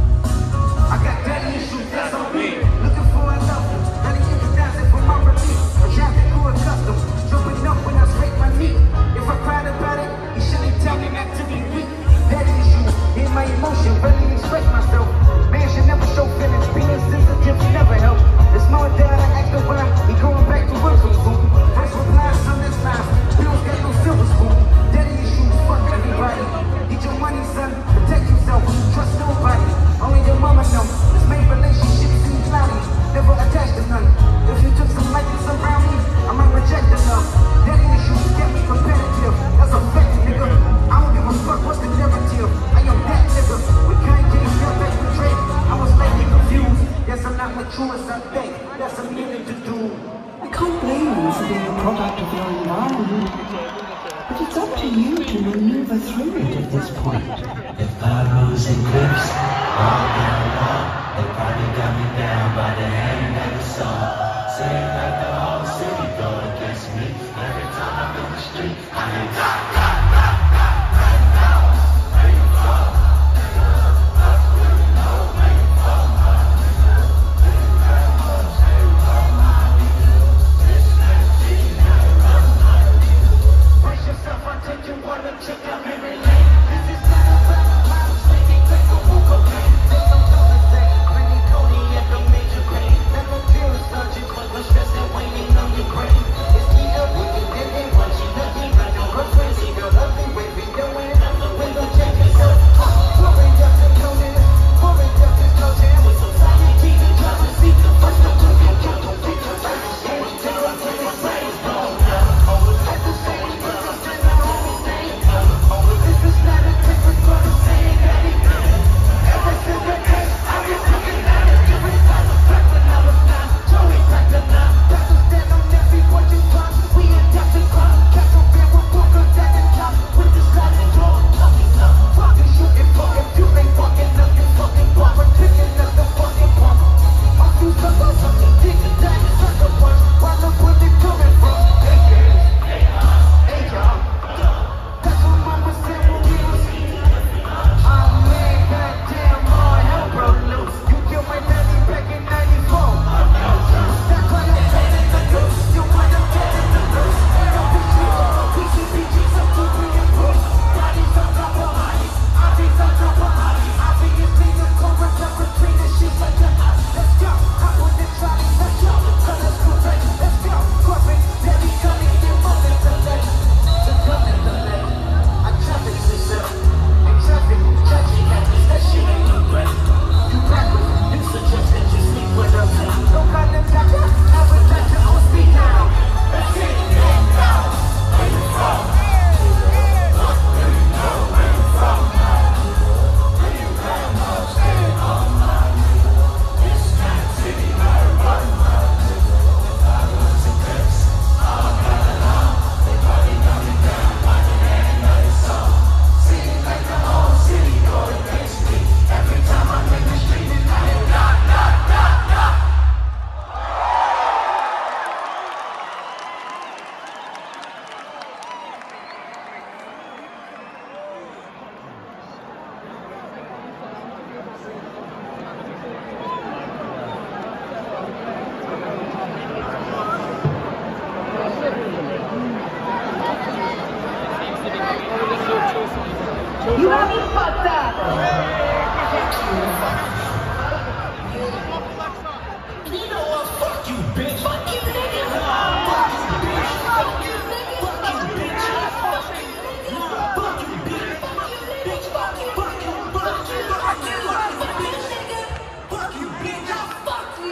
I got daddy issues, that's on me. Looking for a love, daddy issues, dancing for my relief. A jacket grew accustomed, jumping up when I scrape my knee. If I cried about it, he shouldn't tell me not to be weak. Daddy issues, in my emotion, really express myself. Man should never show feelings, being sensitive never help. It's more than I act the why, he going back to work from school. First reply, son, that's life. Bills got no silver spoon. Daddy issues, fuck everybody. Get your money, son, protect yourself. Trust nobody, only your mama know. This main relationship seems cloudy, never attached to none. If you took some likeness around me, I might reject the love. Daddy issues get me competitive, that's a fact, nigga. I don't give a fuck what's the narrative. I am that nigga. With Kanye, got back with Drake, I was slightly confused. Yes, I'm not mature as I think, that's a million to do. I can't blame you for being a product of your environment, but it's up to you to maneuver through it at this point. If God moves in clips, all down low, they probably got me down by the hand of the song. Saying that the whole city go against me. Every time I'm in the street, I hear God, God, God, God, right now. Where you from? Where you from? Brace yourself, I'll take you one and check out memory lane. This is not about I'm sleeping, take a walk away. They don't know the thing. I'm in Cody at the major pain. Never feel a surgeon, but we're stressing, waiting on your brain. It's the up, we can get it, but she doesn't, but don't go crazy. You got me fucked up. You know what? Fuck you, bitch. Fuck you, nigga. Fuck you, bitch. Fuck you, nigga. Fuck you, bitch. Fuck you, fuck you, bitch. Bitch, fuck you, fuck you, fuck you, fuck you, fuck you, nigga. Fuck you, bitch. Fuck you.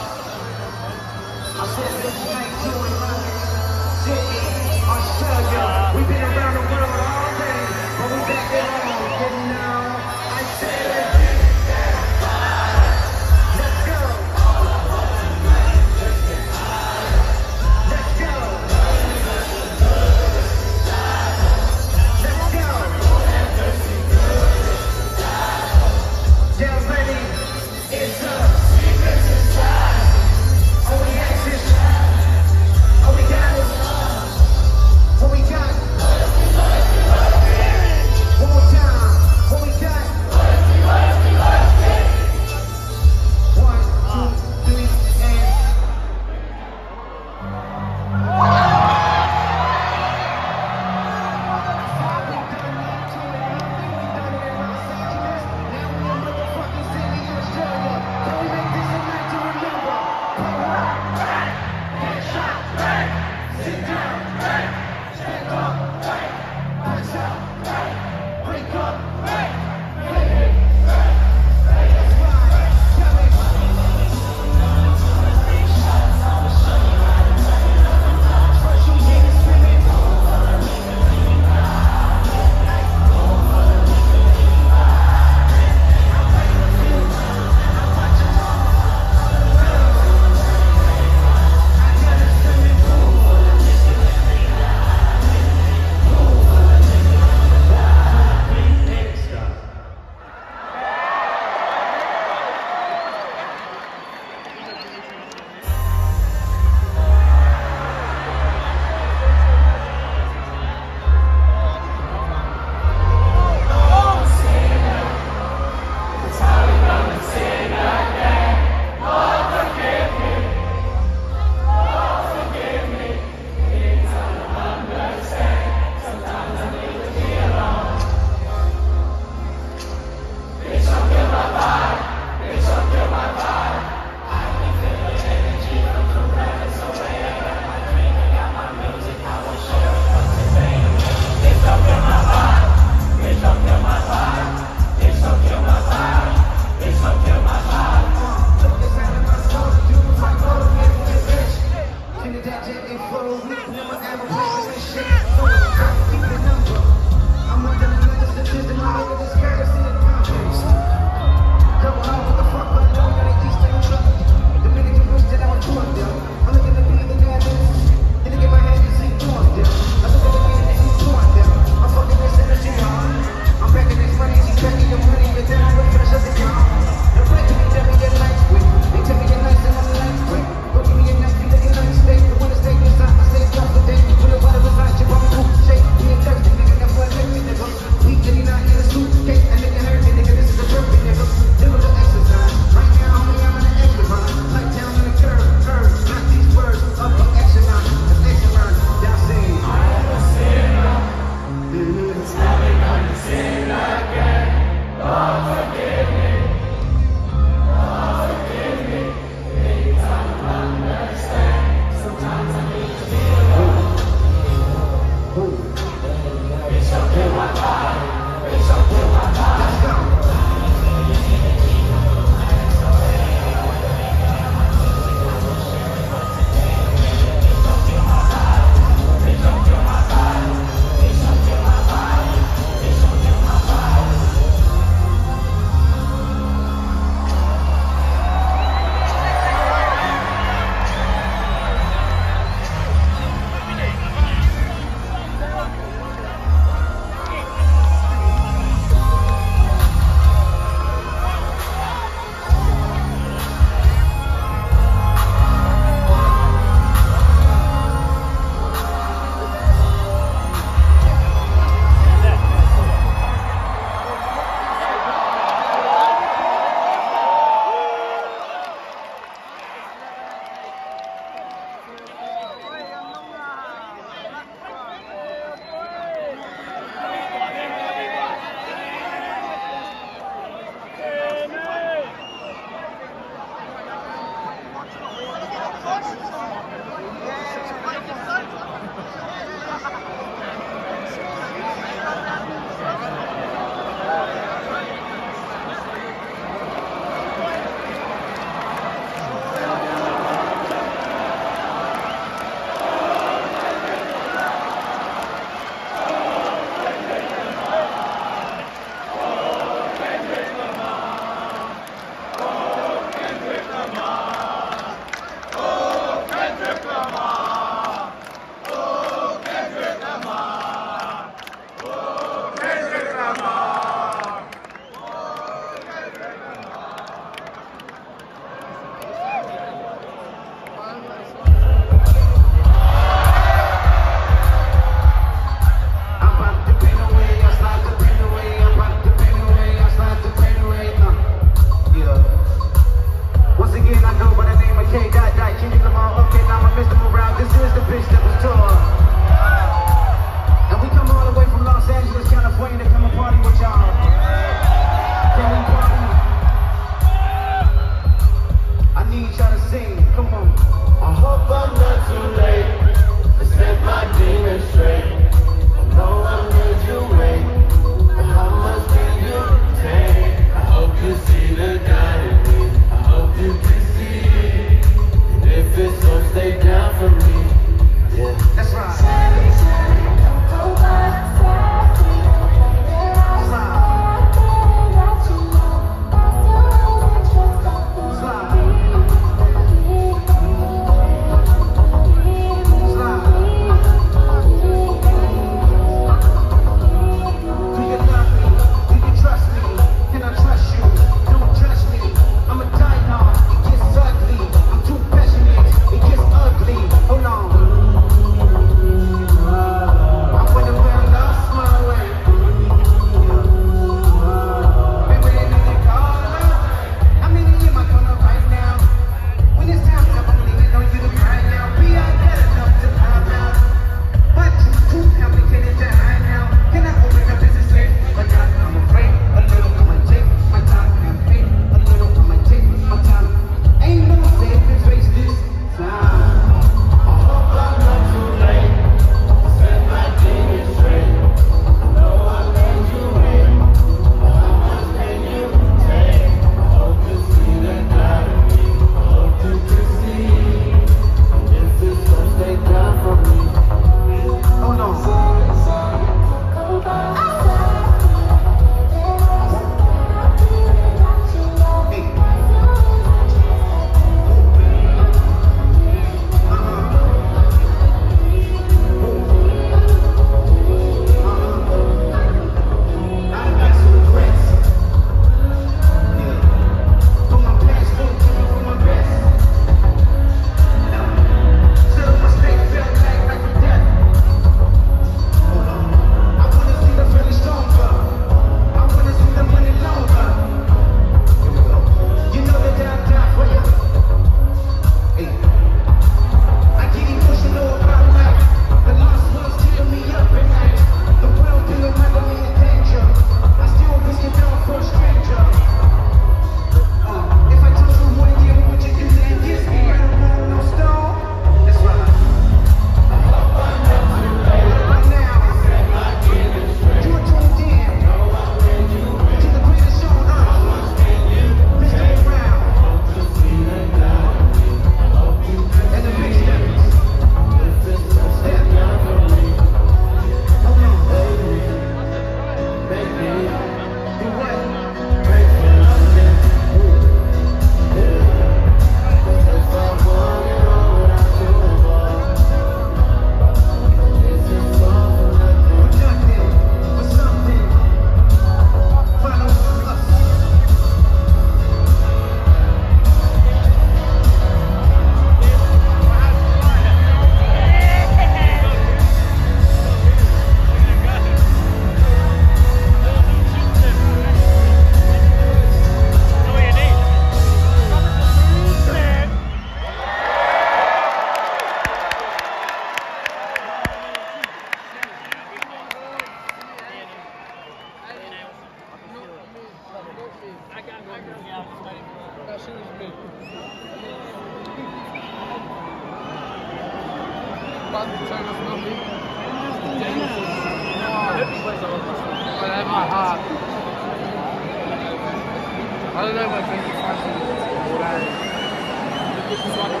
I don't know if I think it's fashion or that. This is one of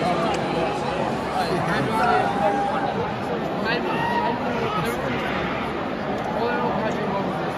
maybe, all they're all catching on with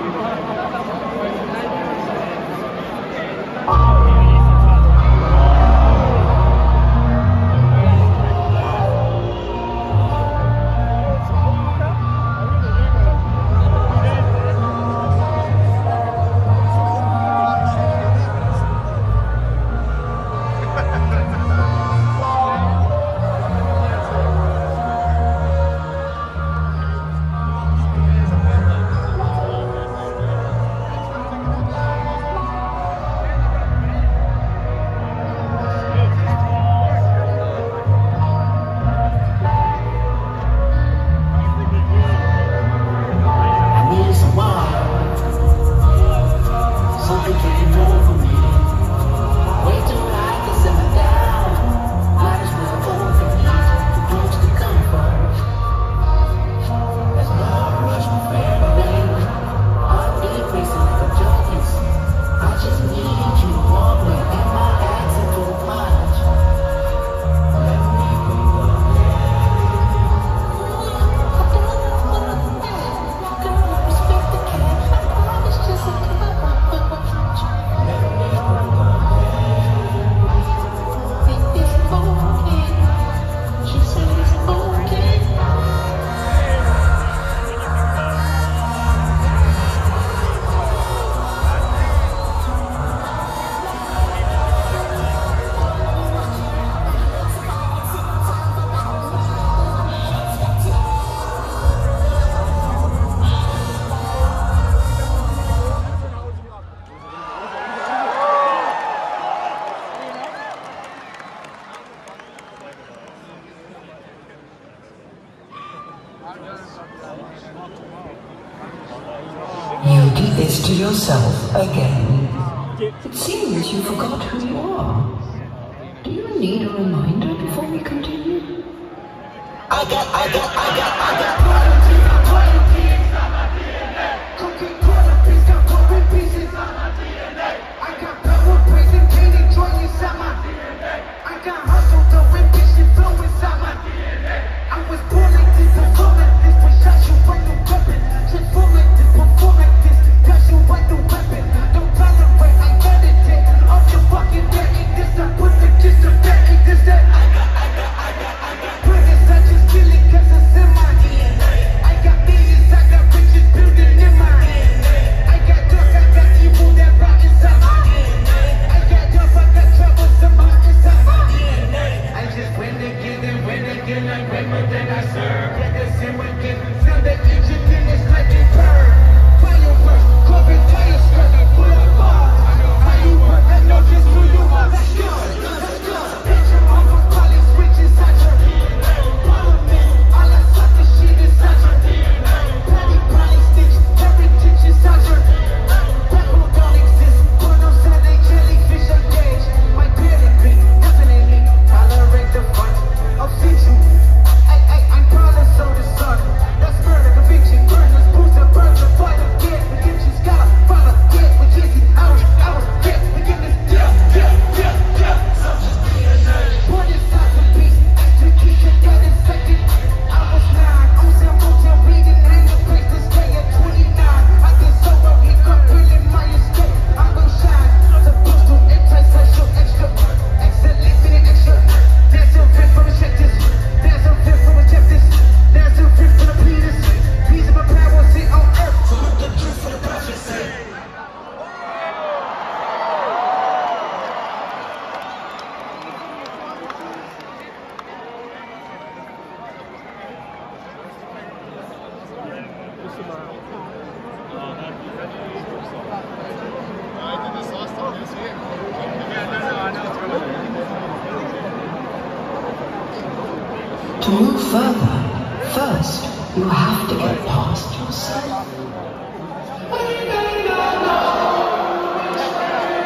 You did this to yourself again. It seems you forgot who you are. Do you need a reminder before we continue? I got, I got, I got, I got quality, quality inside my D N A. Cooking quality, got broken pieces on my D N A. I got power, praise, and pain, and joy inside my D N A. I got hustle, the ambition, flow inside my D N A. I was born like this, performing this, precision, right the weapon. Transforming this, performing this, passion, right the weapon. Don't tolerate, I meditate. Off your fucking back, ain't this, I put the kiss to back, ain't this that. I got, I got, I got, I got. Brothers, I just kill it, cause it's in my D N A. I got millions, I got riches building in my D N A. I got dark, I got evil that rot inside my D N A. I got tough, I got trouble, some hot inside my D N A. I just win again and win again, I'm greater than I serve. Let the sim again, sound the engine, then it's like it burn. Fireworks, carbon tire skirt, full of bars. How you work, I know just who you are. Let's go, let's go. Picture on for college, switch inside your D N A. Parliament, all that sucker shit inside your D N A. Patty, patty, stitch, heritage inside your D N A. Pepper don't exist, porno Sunday, jellyfish engaged. My parent bit, definitely tolerate the fun. I'll see you. I, I, I'm proud of so the sun. That's murder, conviction, burners, booster, burns, the fight of get. We get you scholar, follow, get, we get you out, out, get, we get this deal, deal, deal, deal. So just D N A. One inside the beast, execution, dead in second. I was nine, Ocean, Motel, reading, and the place to stay at twenty-nine. I get so well, he got brilliant, my escape. I will shine, supposed to anti-social, extra, excellent, meaning extra. There's a fit for rejectors, there's a fit for rejectors, there's a fit for the Peters. Peace of my power, sit on earth. So look the truth for the prophecy. To move further, first you have to get past yourself.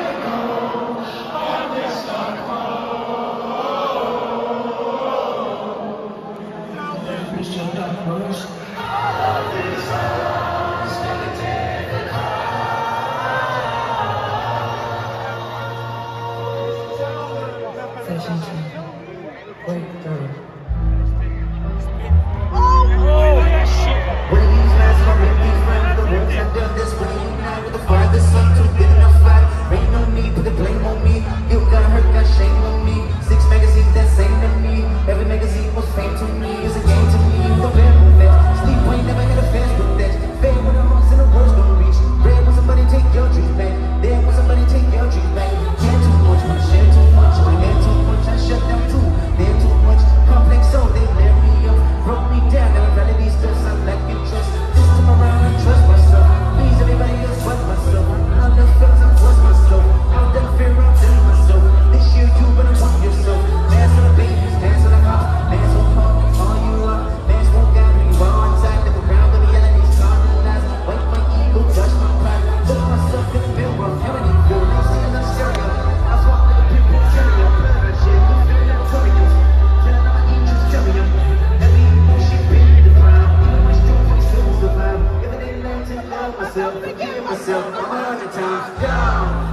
Washington. Breakthrough. One of these last moments, these rounds, the words I've done this way. Now with the fire, the sun too big enough fire. Rain on me, put the blame on me. You got hurt, got shame on me. Six magazines that same to me. Every magazine was fame to me. It's a game to me. The bear movement. Sleep when you never had a fence with that. Fair when the hearts and the words don't reach. Red when somebody take your dreams back. There when somebody take your dreams back. Can't too much, wanna share too much. When I had too much, I shut down too. They're too much complex, so they let me up. Broke me down, never fell in these stress. I'm lacking trust. This time around, I trust myself. Please everybody else but myself. I'm the feelings, I trust myself. I've done fear, I've done myself. This year you better want yourself. Dance on the babies, dance on the house, dance on pump, all you up. Dance won't got me one side, look around, baby, yelling these common lies. Wipe my ego, touch my pride. Look myself in the mirror, heavenly feel. They see I'm stereo. I swap with the people, stereo. Better shit, you feel that Torius. Telling all my angels, stereo. Heavy bullshit, baby, the ground. Even my strong voice still survive. Every day learn to love myself, forgive myself a hundred times down.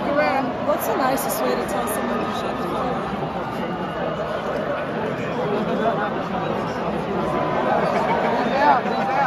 What's the nicest way to tell someone to shut the fuck up?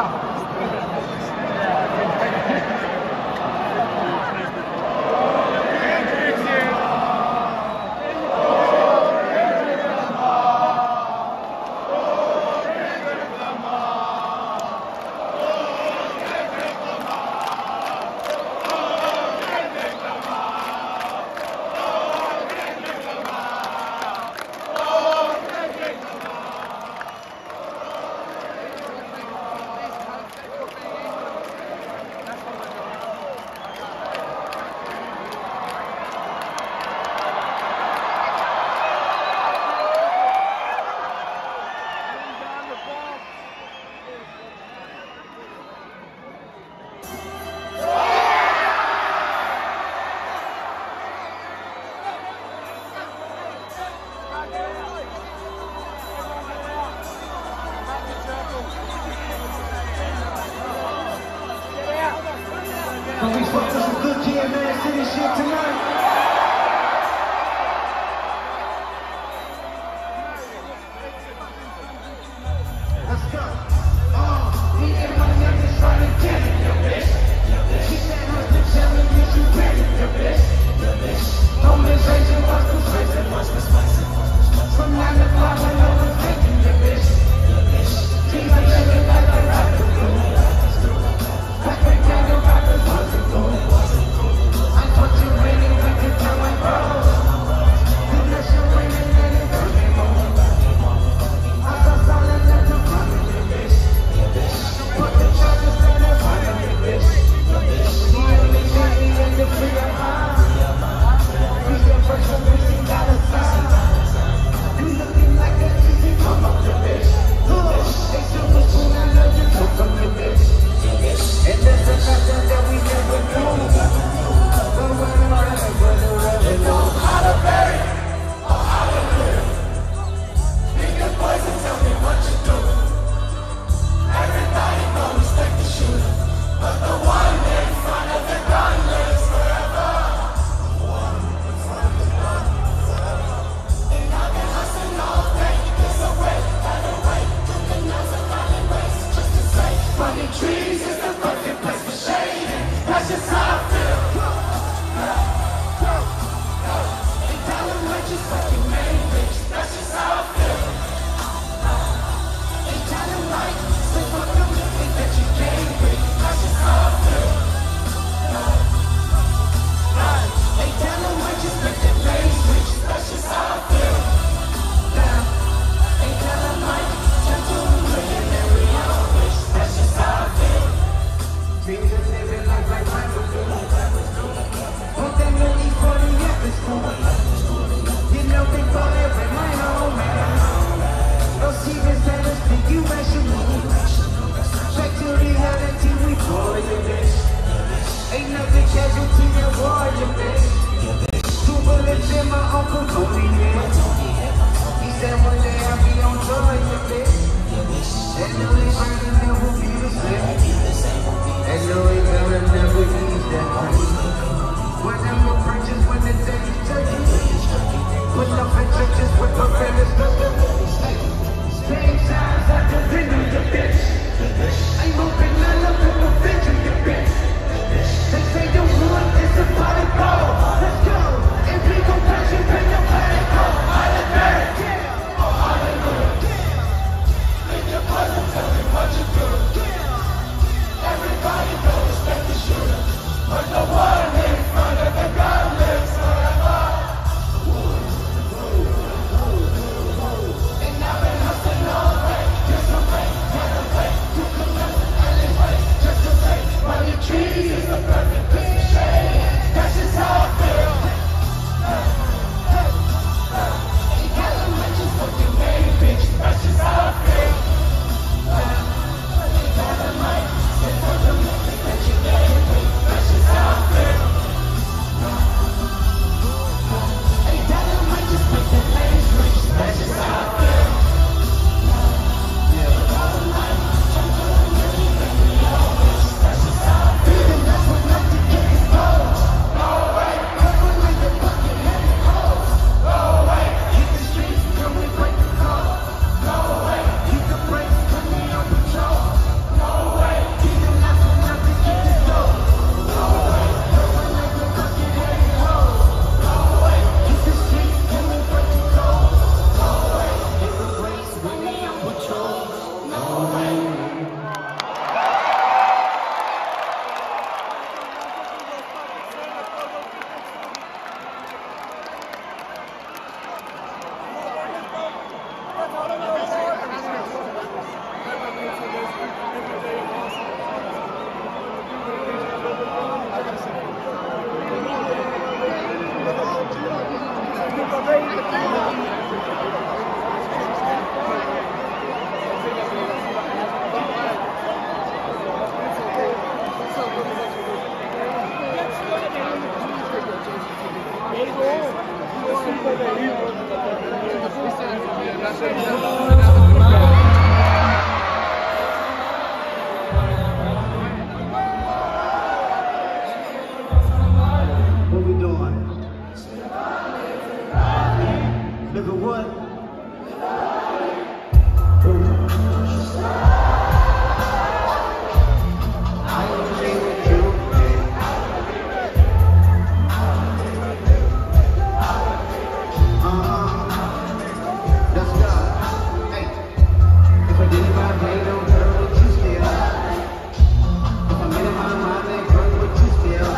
But we fucked with some good G M S City shit tonight. Let's go. Oh, me and my niggas trying to get it, your bitch. She said, "How's the challenge? Is you ready, your bitch? Your bitch. Conversation was persuasive, was persuasive. From nine to five, I know it's taking your bitch. Your bitch. She's like shaking like a rapper. Back when Daniel rappers wasn't cool. I thought you waiting, we could tell my bros. Unless you're waiting, then it's working more. I saw silent at the front of your bitch. Put the charges on the front of your bitch. He only got me in the free of mind. He's the first one, bitch, he got a sign. You looking like an easy come up your bitch. They super soon, I love you, come from your bitch. And there's a nothing that we never knew. The weather, weather, weather, weather, know how to bury or how to live. Pick your poison, tell me what you do. Everybody gon' respect the shooter, but the one in front of the gun lives forever. The one in front of the gun forever. And I've been hustling all day. There's a way, by the way. Looking out some violent ways, just to say, funny trees is the perfect place for shade. That's just how I feel. Ain't telling what you fucking made, bitch. That's just how I feel. Ain't telling like, say fuck them, think that you came with. That's just how I feel. Ain't telling what you think that made, bitch. That's just how I feel. Ain't telling like, gentle and millionaire, bitch. That's just how I feel. Dreams of living life like rappers do. One thing that these forty years is cool. You know they call it with my own man. No secrets that us think you rational. Straight to reality, we pour your bitch. Ain't nothing casualty in war, your bitch. Two bullets in my uncle Tony head. He said one day I'll be on tour, your bitch. And no, they burning never be the same. And no, it will never ease that pain. Whatever purchase when the day is turkey. Put up in churches with my friends stuck. Same size at the window, your bitch. Ain't moving none of them will fit you, your bitch. They say the wood is a body ball. Let's go. If we go past you, bring your planet go. Hallelujah. Oh, hallelujah. Make your brother tell me what you do. Everybody go respect the shooter, but no What we doing? Look at what? I wanna be with you. Uh-huh. Let's go. Hey. If I did it my way, don't hurt what you feel. If I made it my mind, then hurt what you feel.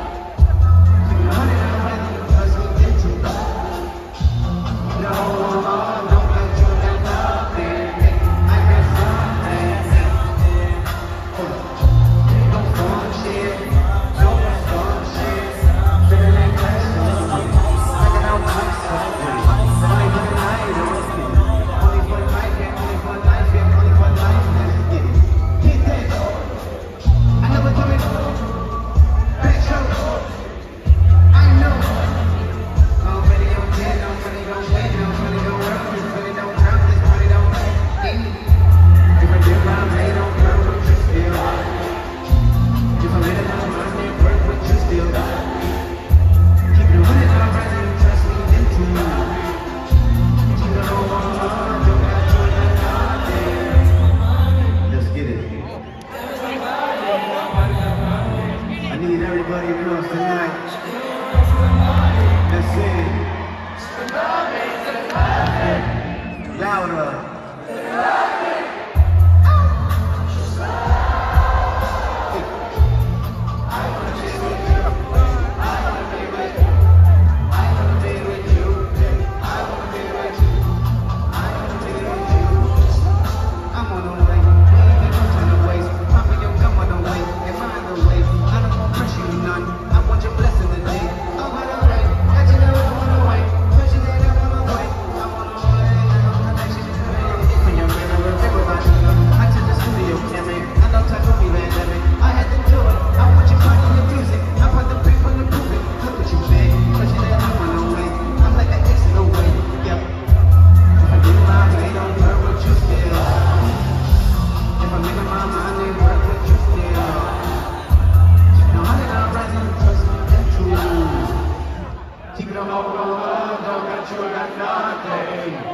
No, don't let you get nothing. I got something. No fun shit. No fun shit. Feeling like that. Like an outside. Only for the night. Only for the night. Only for the night. Only for the night. Let's get it. Hit that. I never do it. Back show. I know. I'm ready on ten. I'm ready on ten. I'm ready on work. This money don't count. This money don't count. If I did my way, don't hurt what you feel. If I made it my mind, then work what you still got. Keep it running out right and trust me into you. You know I'm on. Don't got you in nothing. Let's get it. I need everybody else tonight. Let's sing. Louder. I'm on the way. Don't turn the waist. Papa, you come on the way. And mind the way. I don't want pressure you none. I want your blessing today. I'm on the way. Let you know I'm on the way. Pressure that I'm on the way. I'm on the way. I'm on the way. When you're ready to remember my sugar, I took the studio, yeah, man. I don't talk to me, man, yeah, man. I had to do it. I want you finding your music. I put the brief on the proof it. Look at you, man. Pressure that I'm on the way. I'm like an X in the way. Yeah. If I do my way, don't hurt what you feel. If I'm making my mind, then work what you feel. No honey, I'm rising, trust me, that's true. Keep it on, hold on, don't got you, got nothing.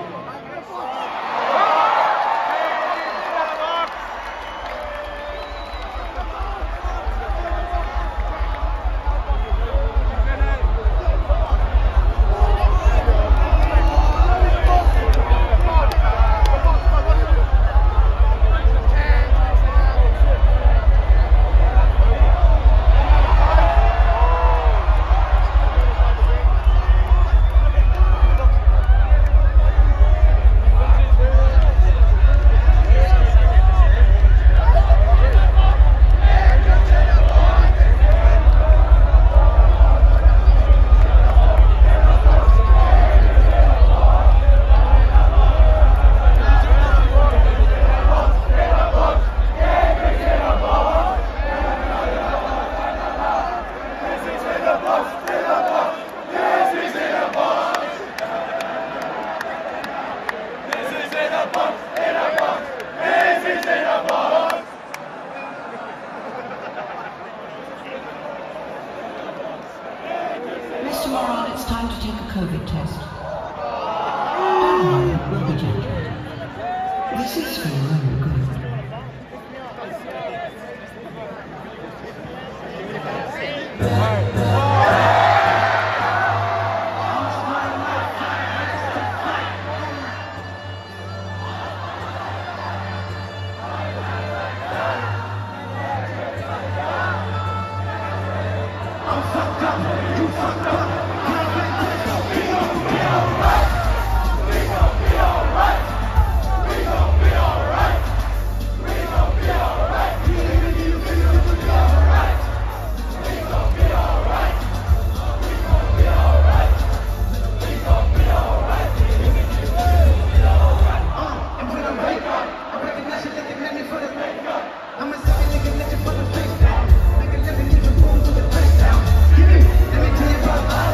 Mister Moran, it's time to take a COVID test. Don't worry, we'll be gentle. This is for your own good. Let me tell you about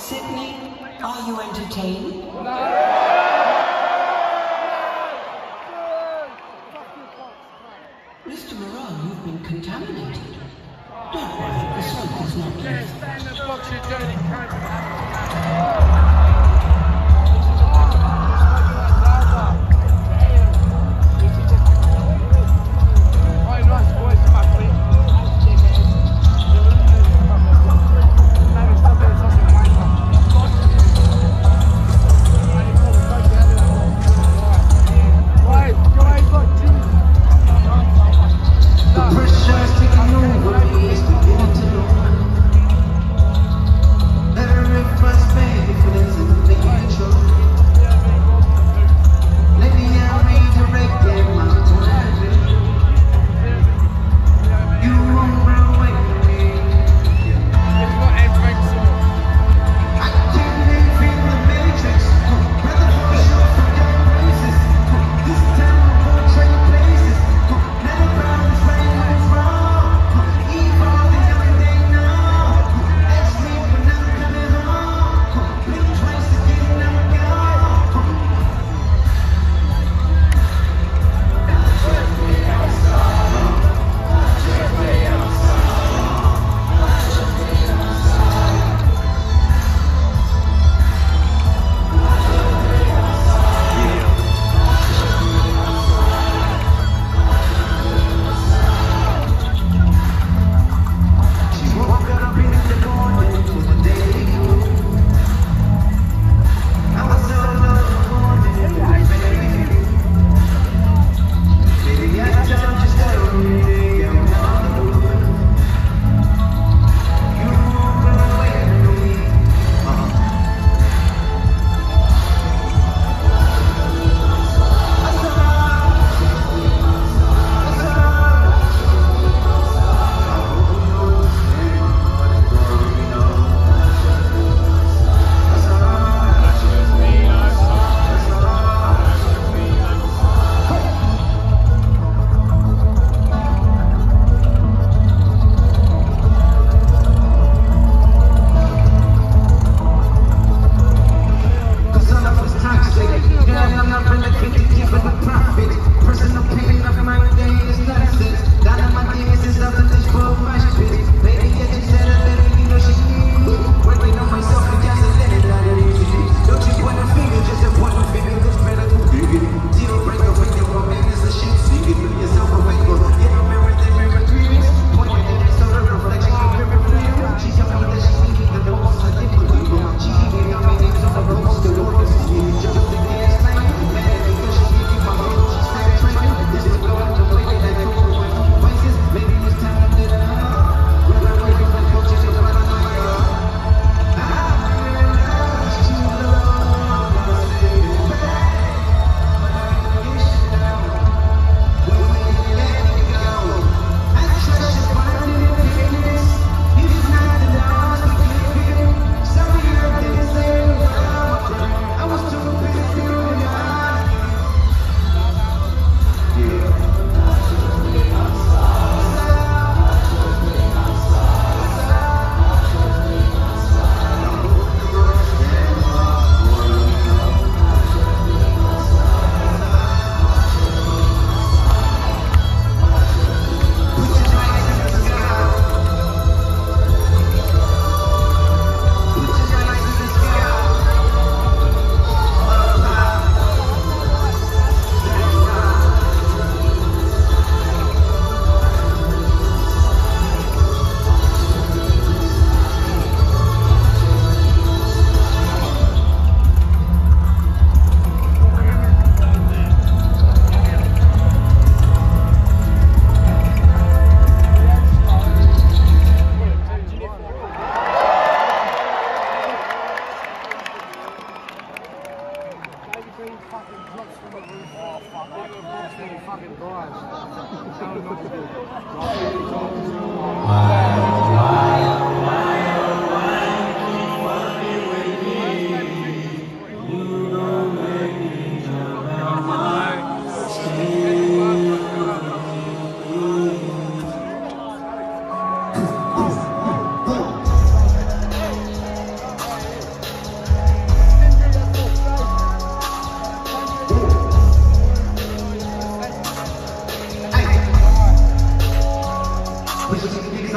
Sydney, are you entertained? Mister Moreau, you've been contaminated. Don't worry, the smoke is not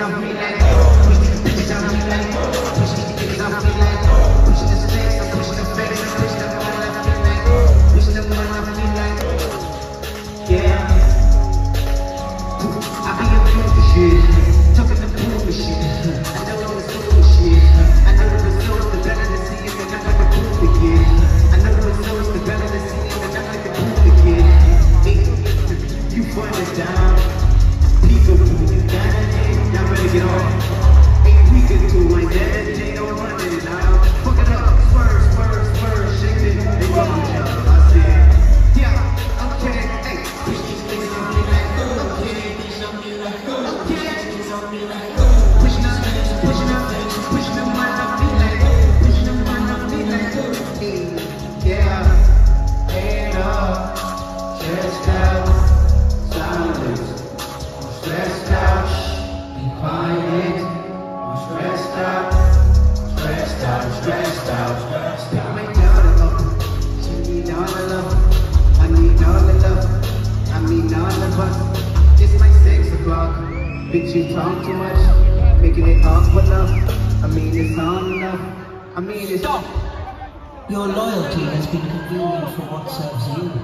off me like, push these bitches off me like, push these niggas off me like, pushing the snakes, I'm pushing the face, I'm pushing them all off me like, pushing them all off me like, yeah. I be a fool for shit, talking the fool for shit. I know it was fool for shit. I know it was so the better to see it than I'm like a fool again. I know it was so the better to see it than I'm like a fool again. You find it down, people put you down, y'all better get on. Ain't we can do like that, they don't run it now. Fuck it up, first, first, first, shake it, they go on job. I said, yeah, okay, hey, push these niggas on me like, okay, push on me like, okay, push on me like, pushing up things, pushing up things, pushing them right up me like, pushing them right up me like, hey, yeah, ain't up, stressed out. Stressed out, be quiet. I'm stressed out, stressed out, stressed out, stressed out. My daughter love, she need all the love. I need all the love, I mean all of us. It's like six o'clock, bitch you talk too much, making it awkward love. I mean it's on enough, I mean it's stop. Your loyalty has been convenient for what serves you.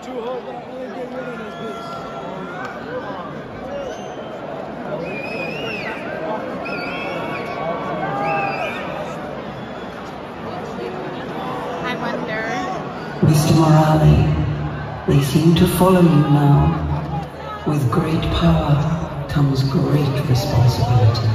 too hard, but I only get rid of this bitch. I wonder. Mister Morale, they seem to follow you now. With great power comes great responsibility.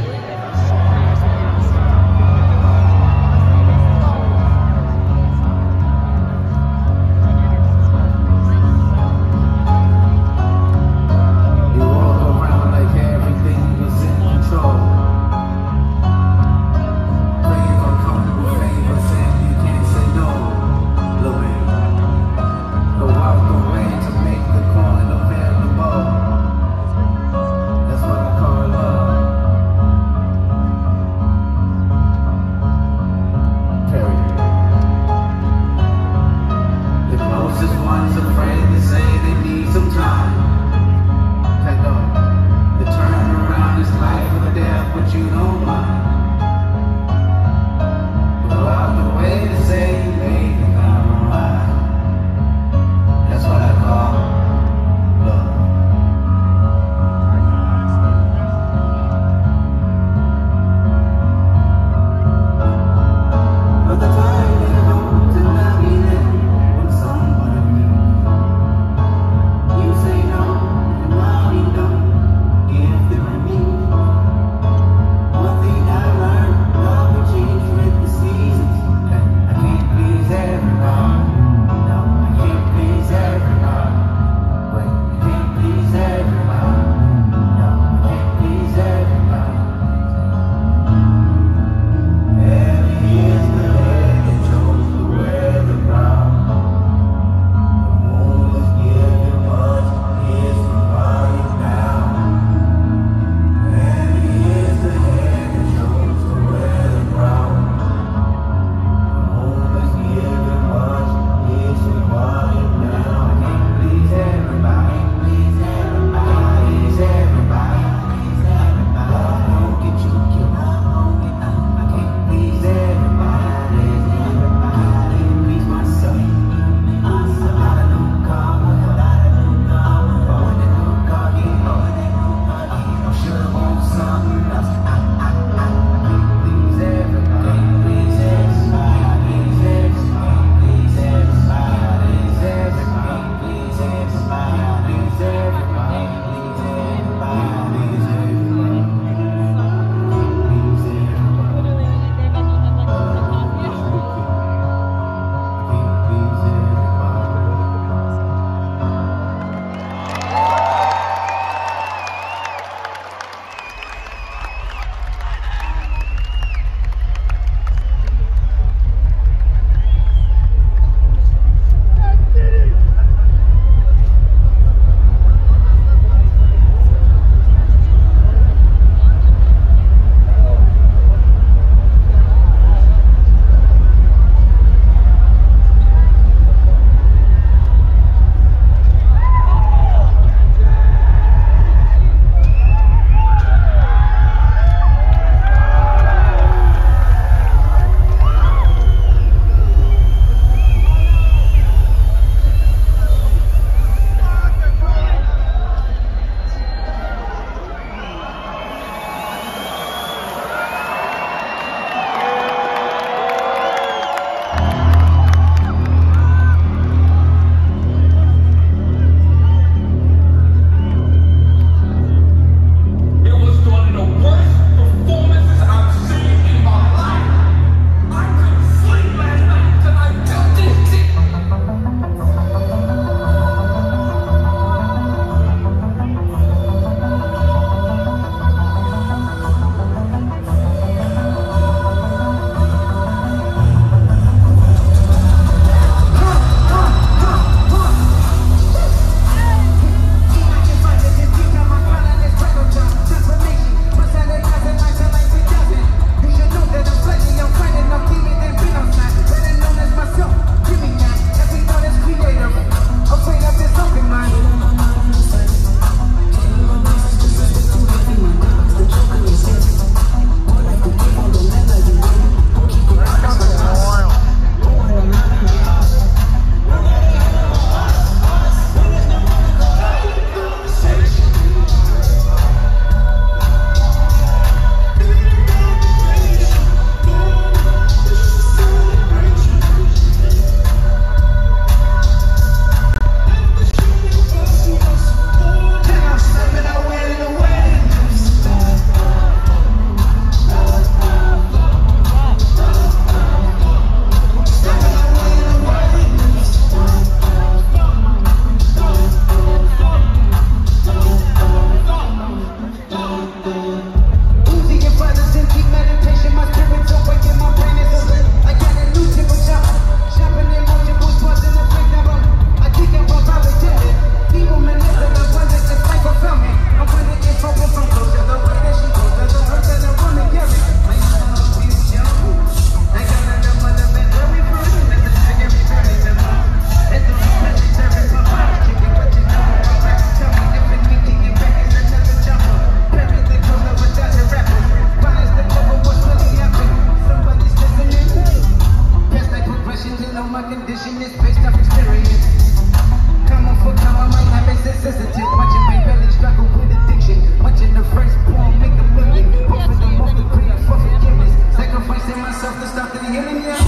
know my condition is based off experience. Come on for come on, my habits is sensitive. Watching my belly struggle with addiction. Watching the first poem make a million. Both of them off the prayer for forgiveness. Sacrificing myself to stop the healing, yeah.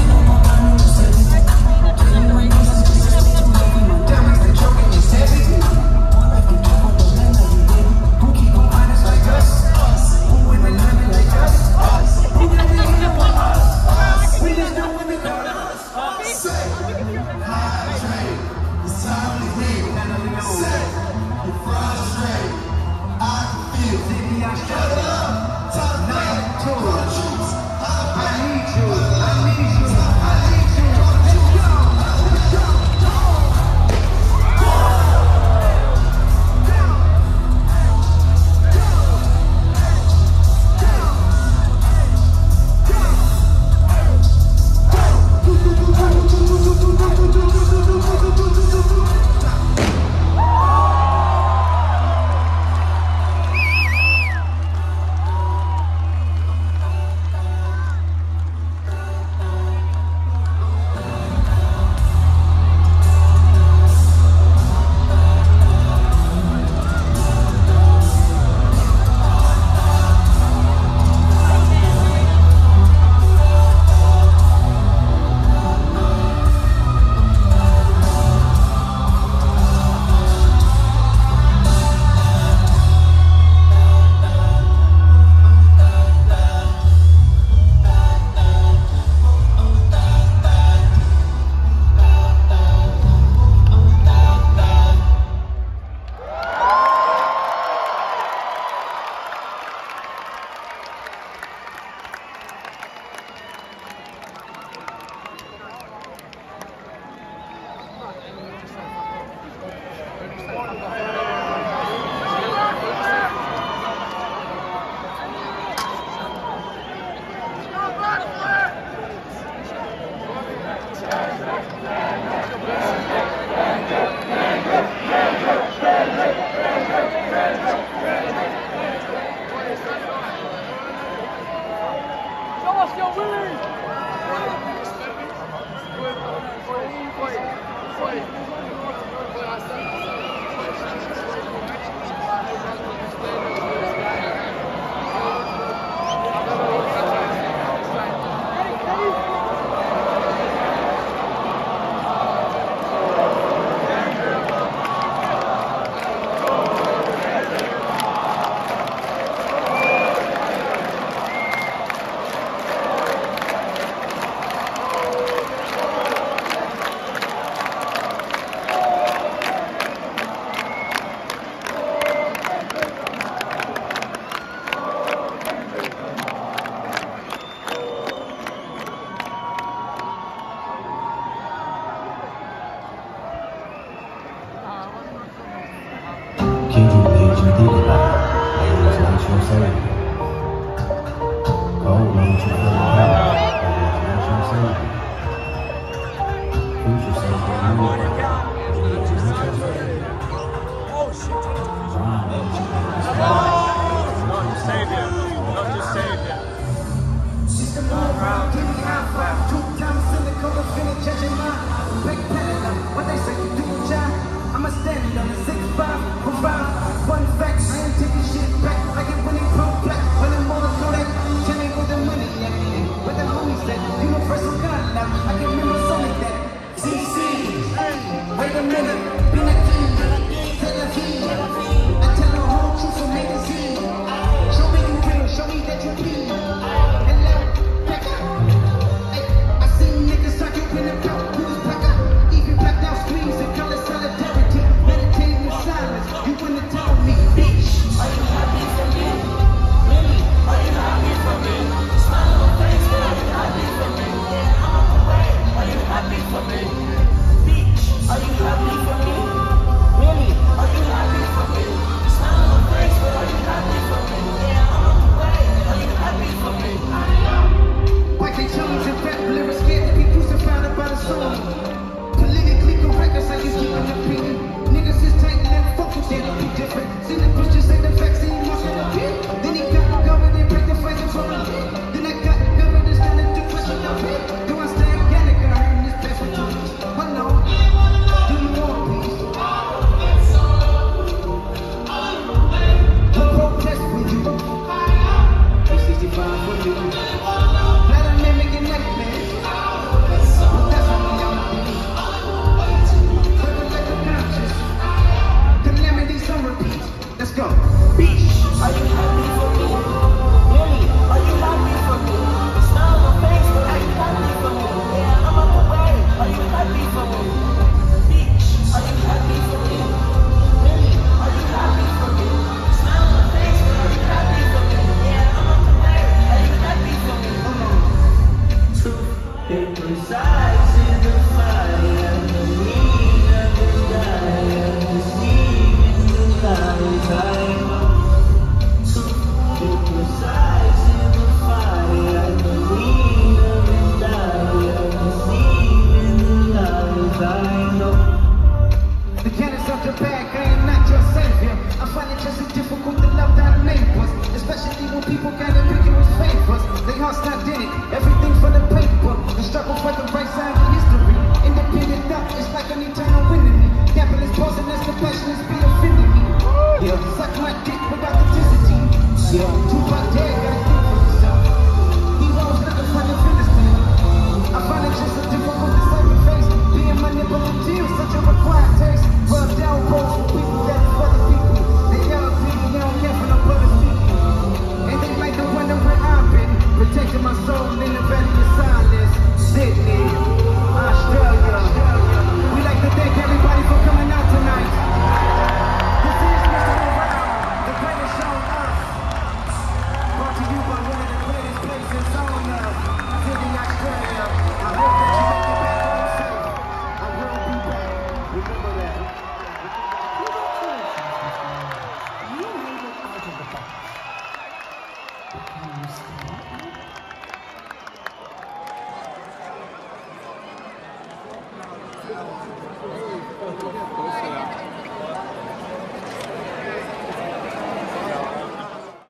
Diamonds and choking is heavy. Who keep on honest like us? Who in the limit like us? Who got the hit on us? We just know when they call us. Say, hydrate. It's time to heal. Say, you're frustrated. I can feel. Shut it up. Time to night two. I need you. I need you. I need you. Let's go. Let's go. Show me you real, show me that you real. Hello, you start?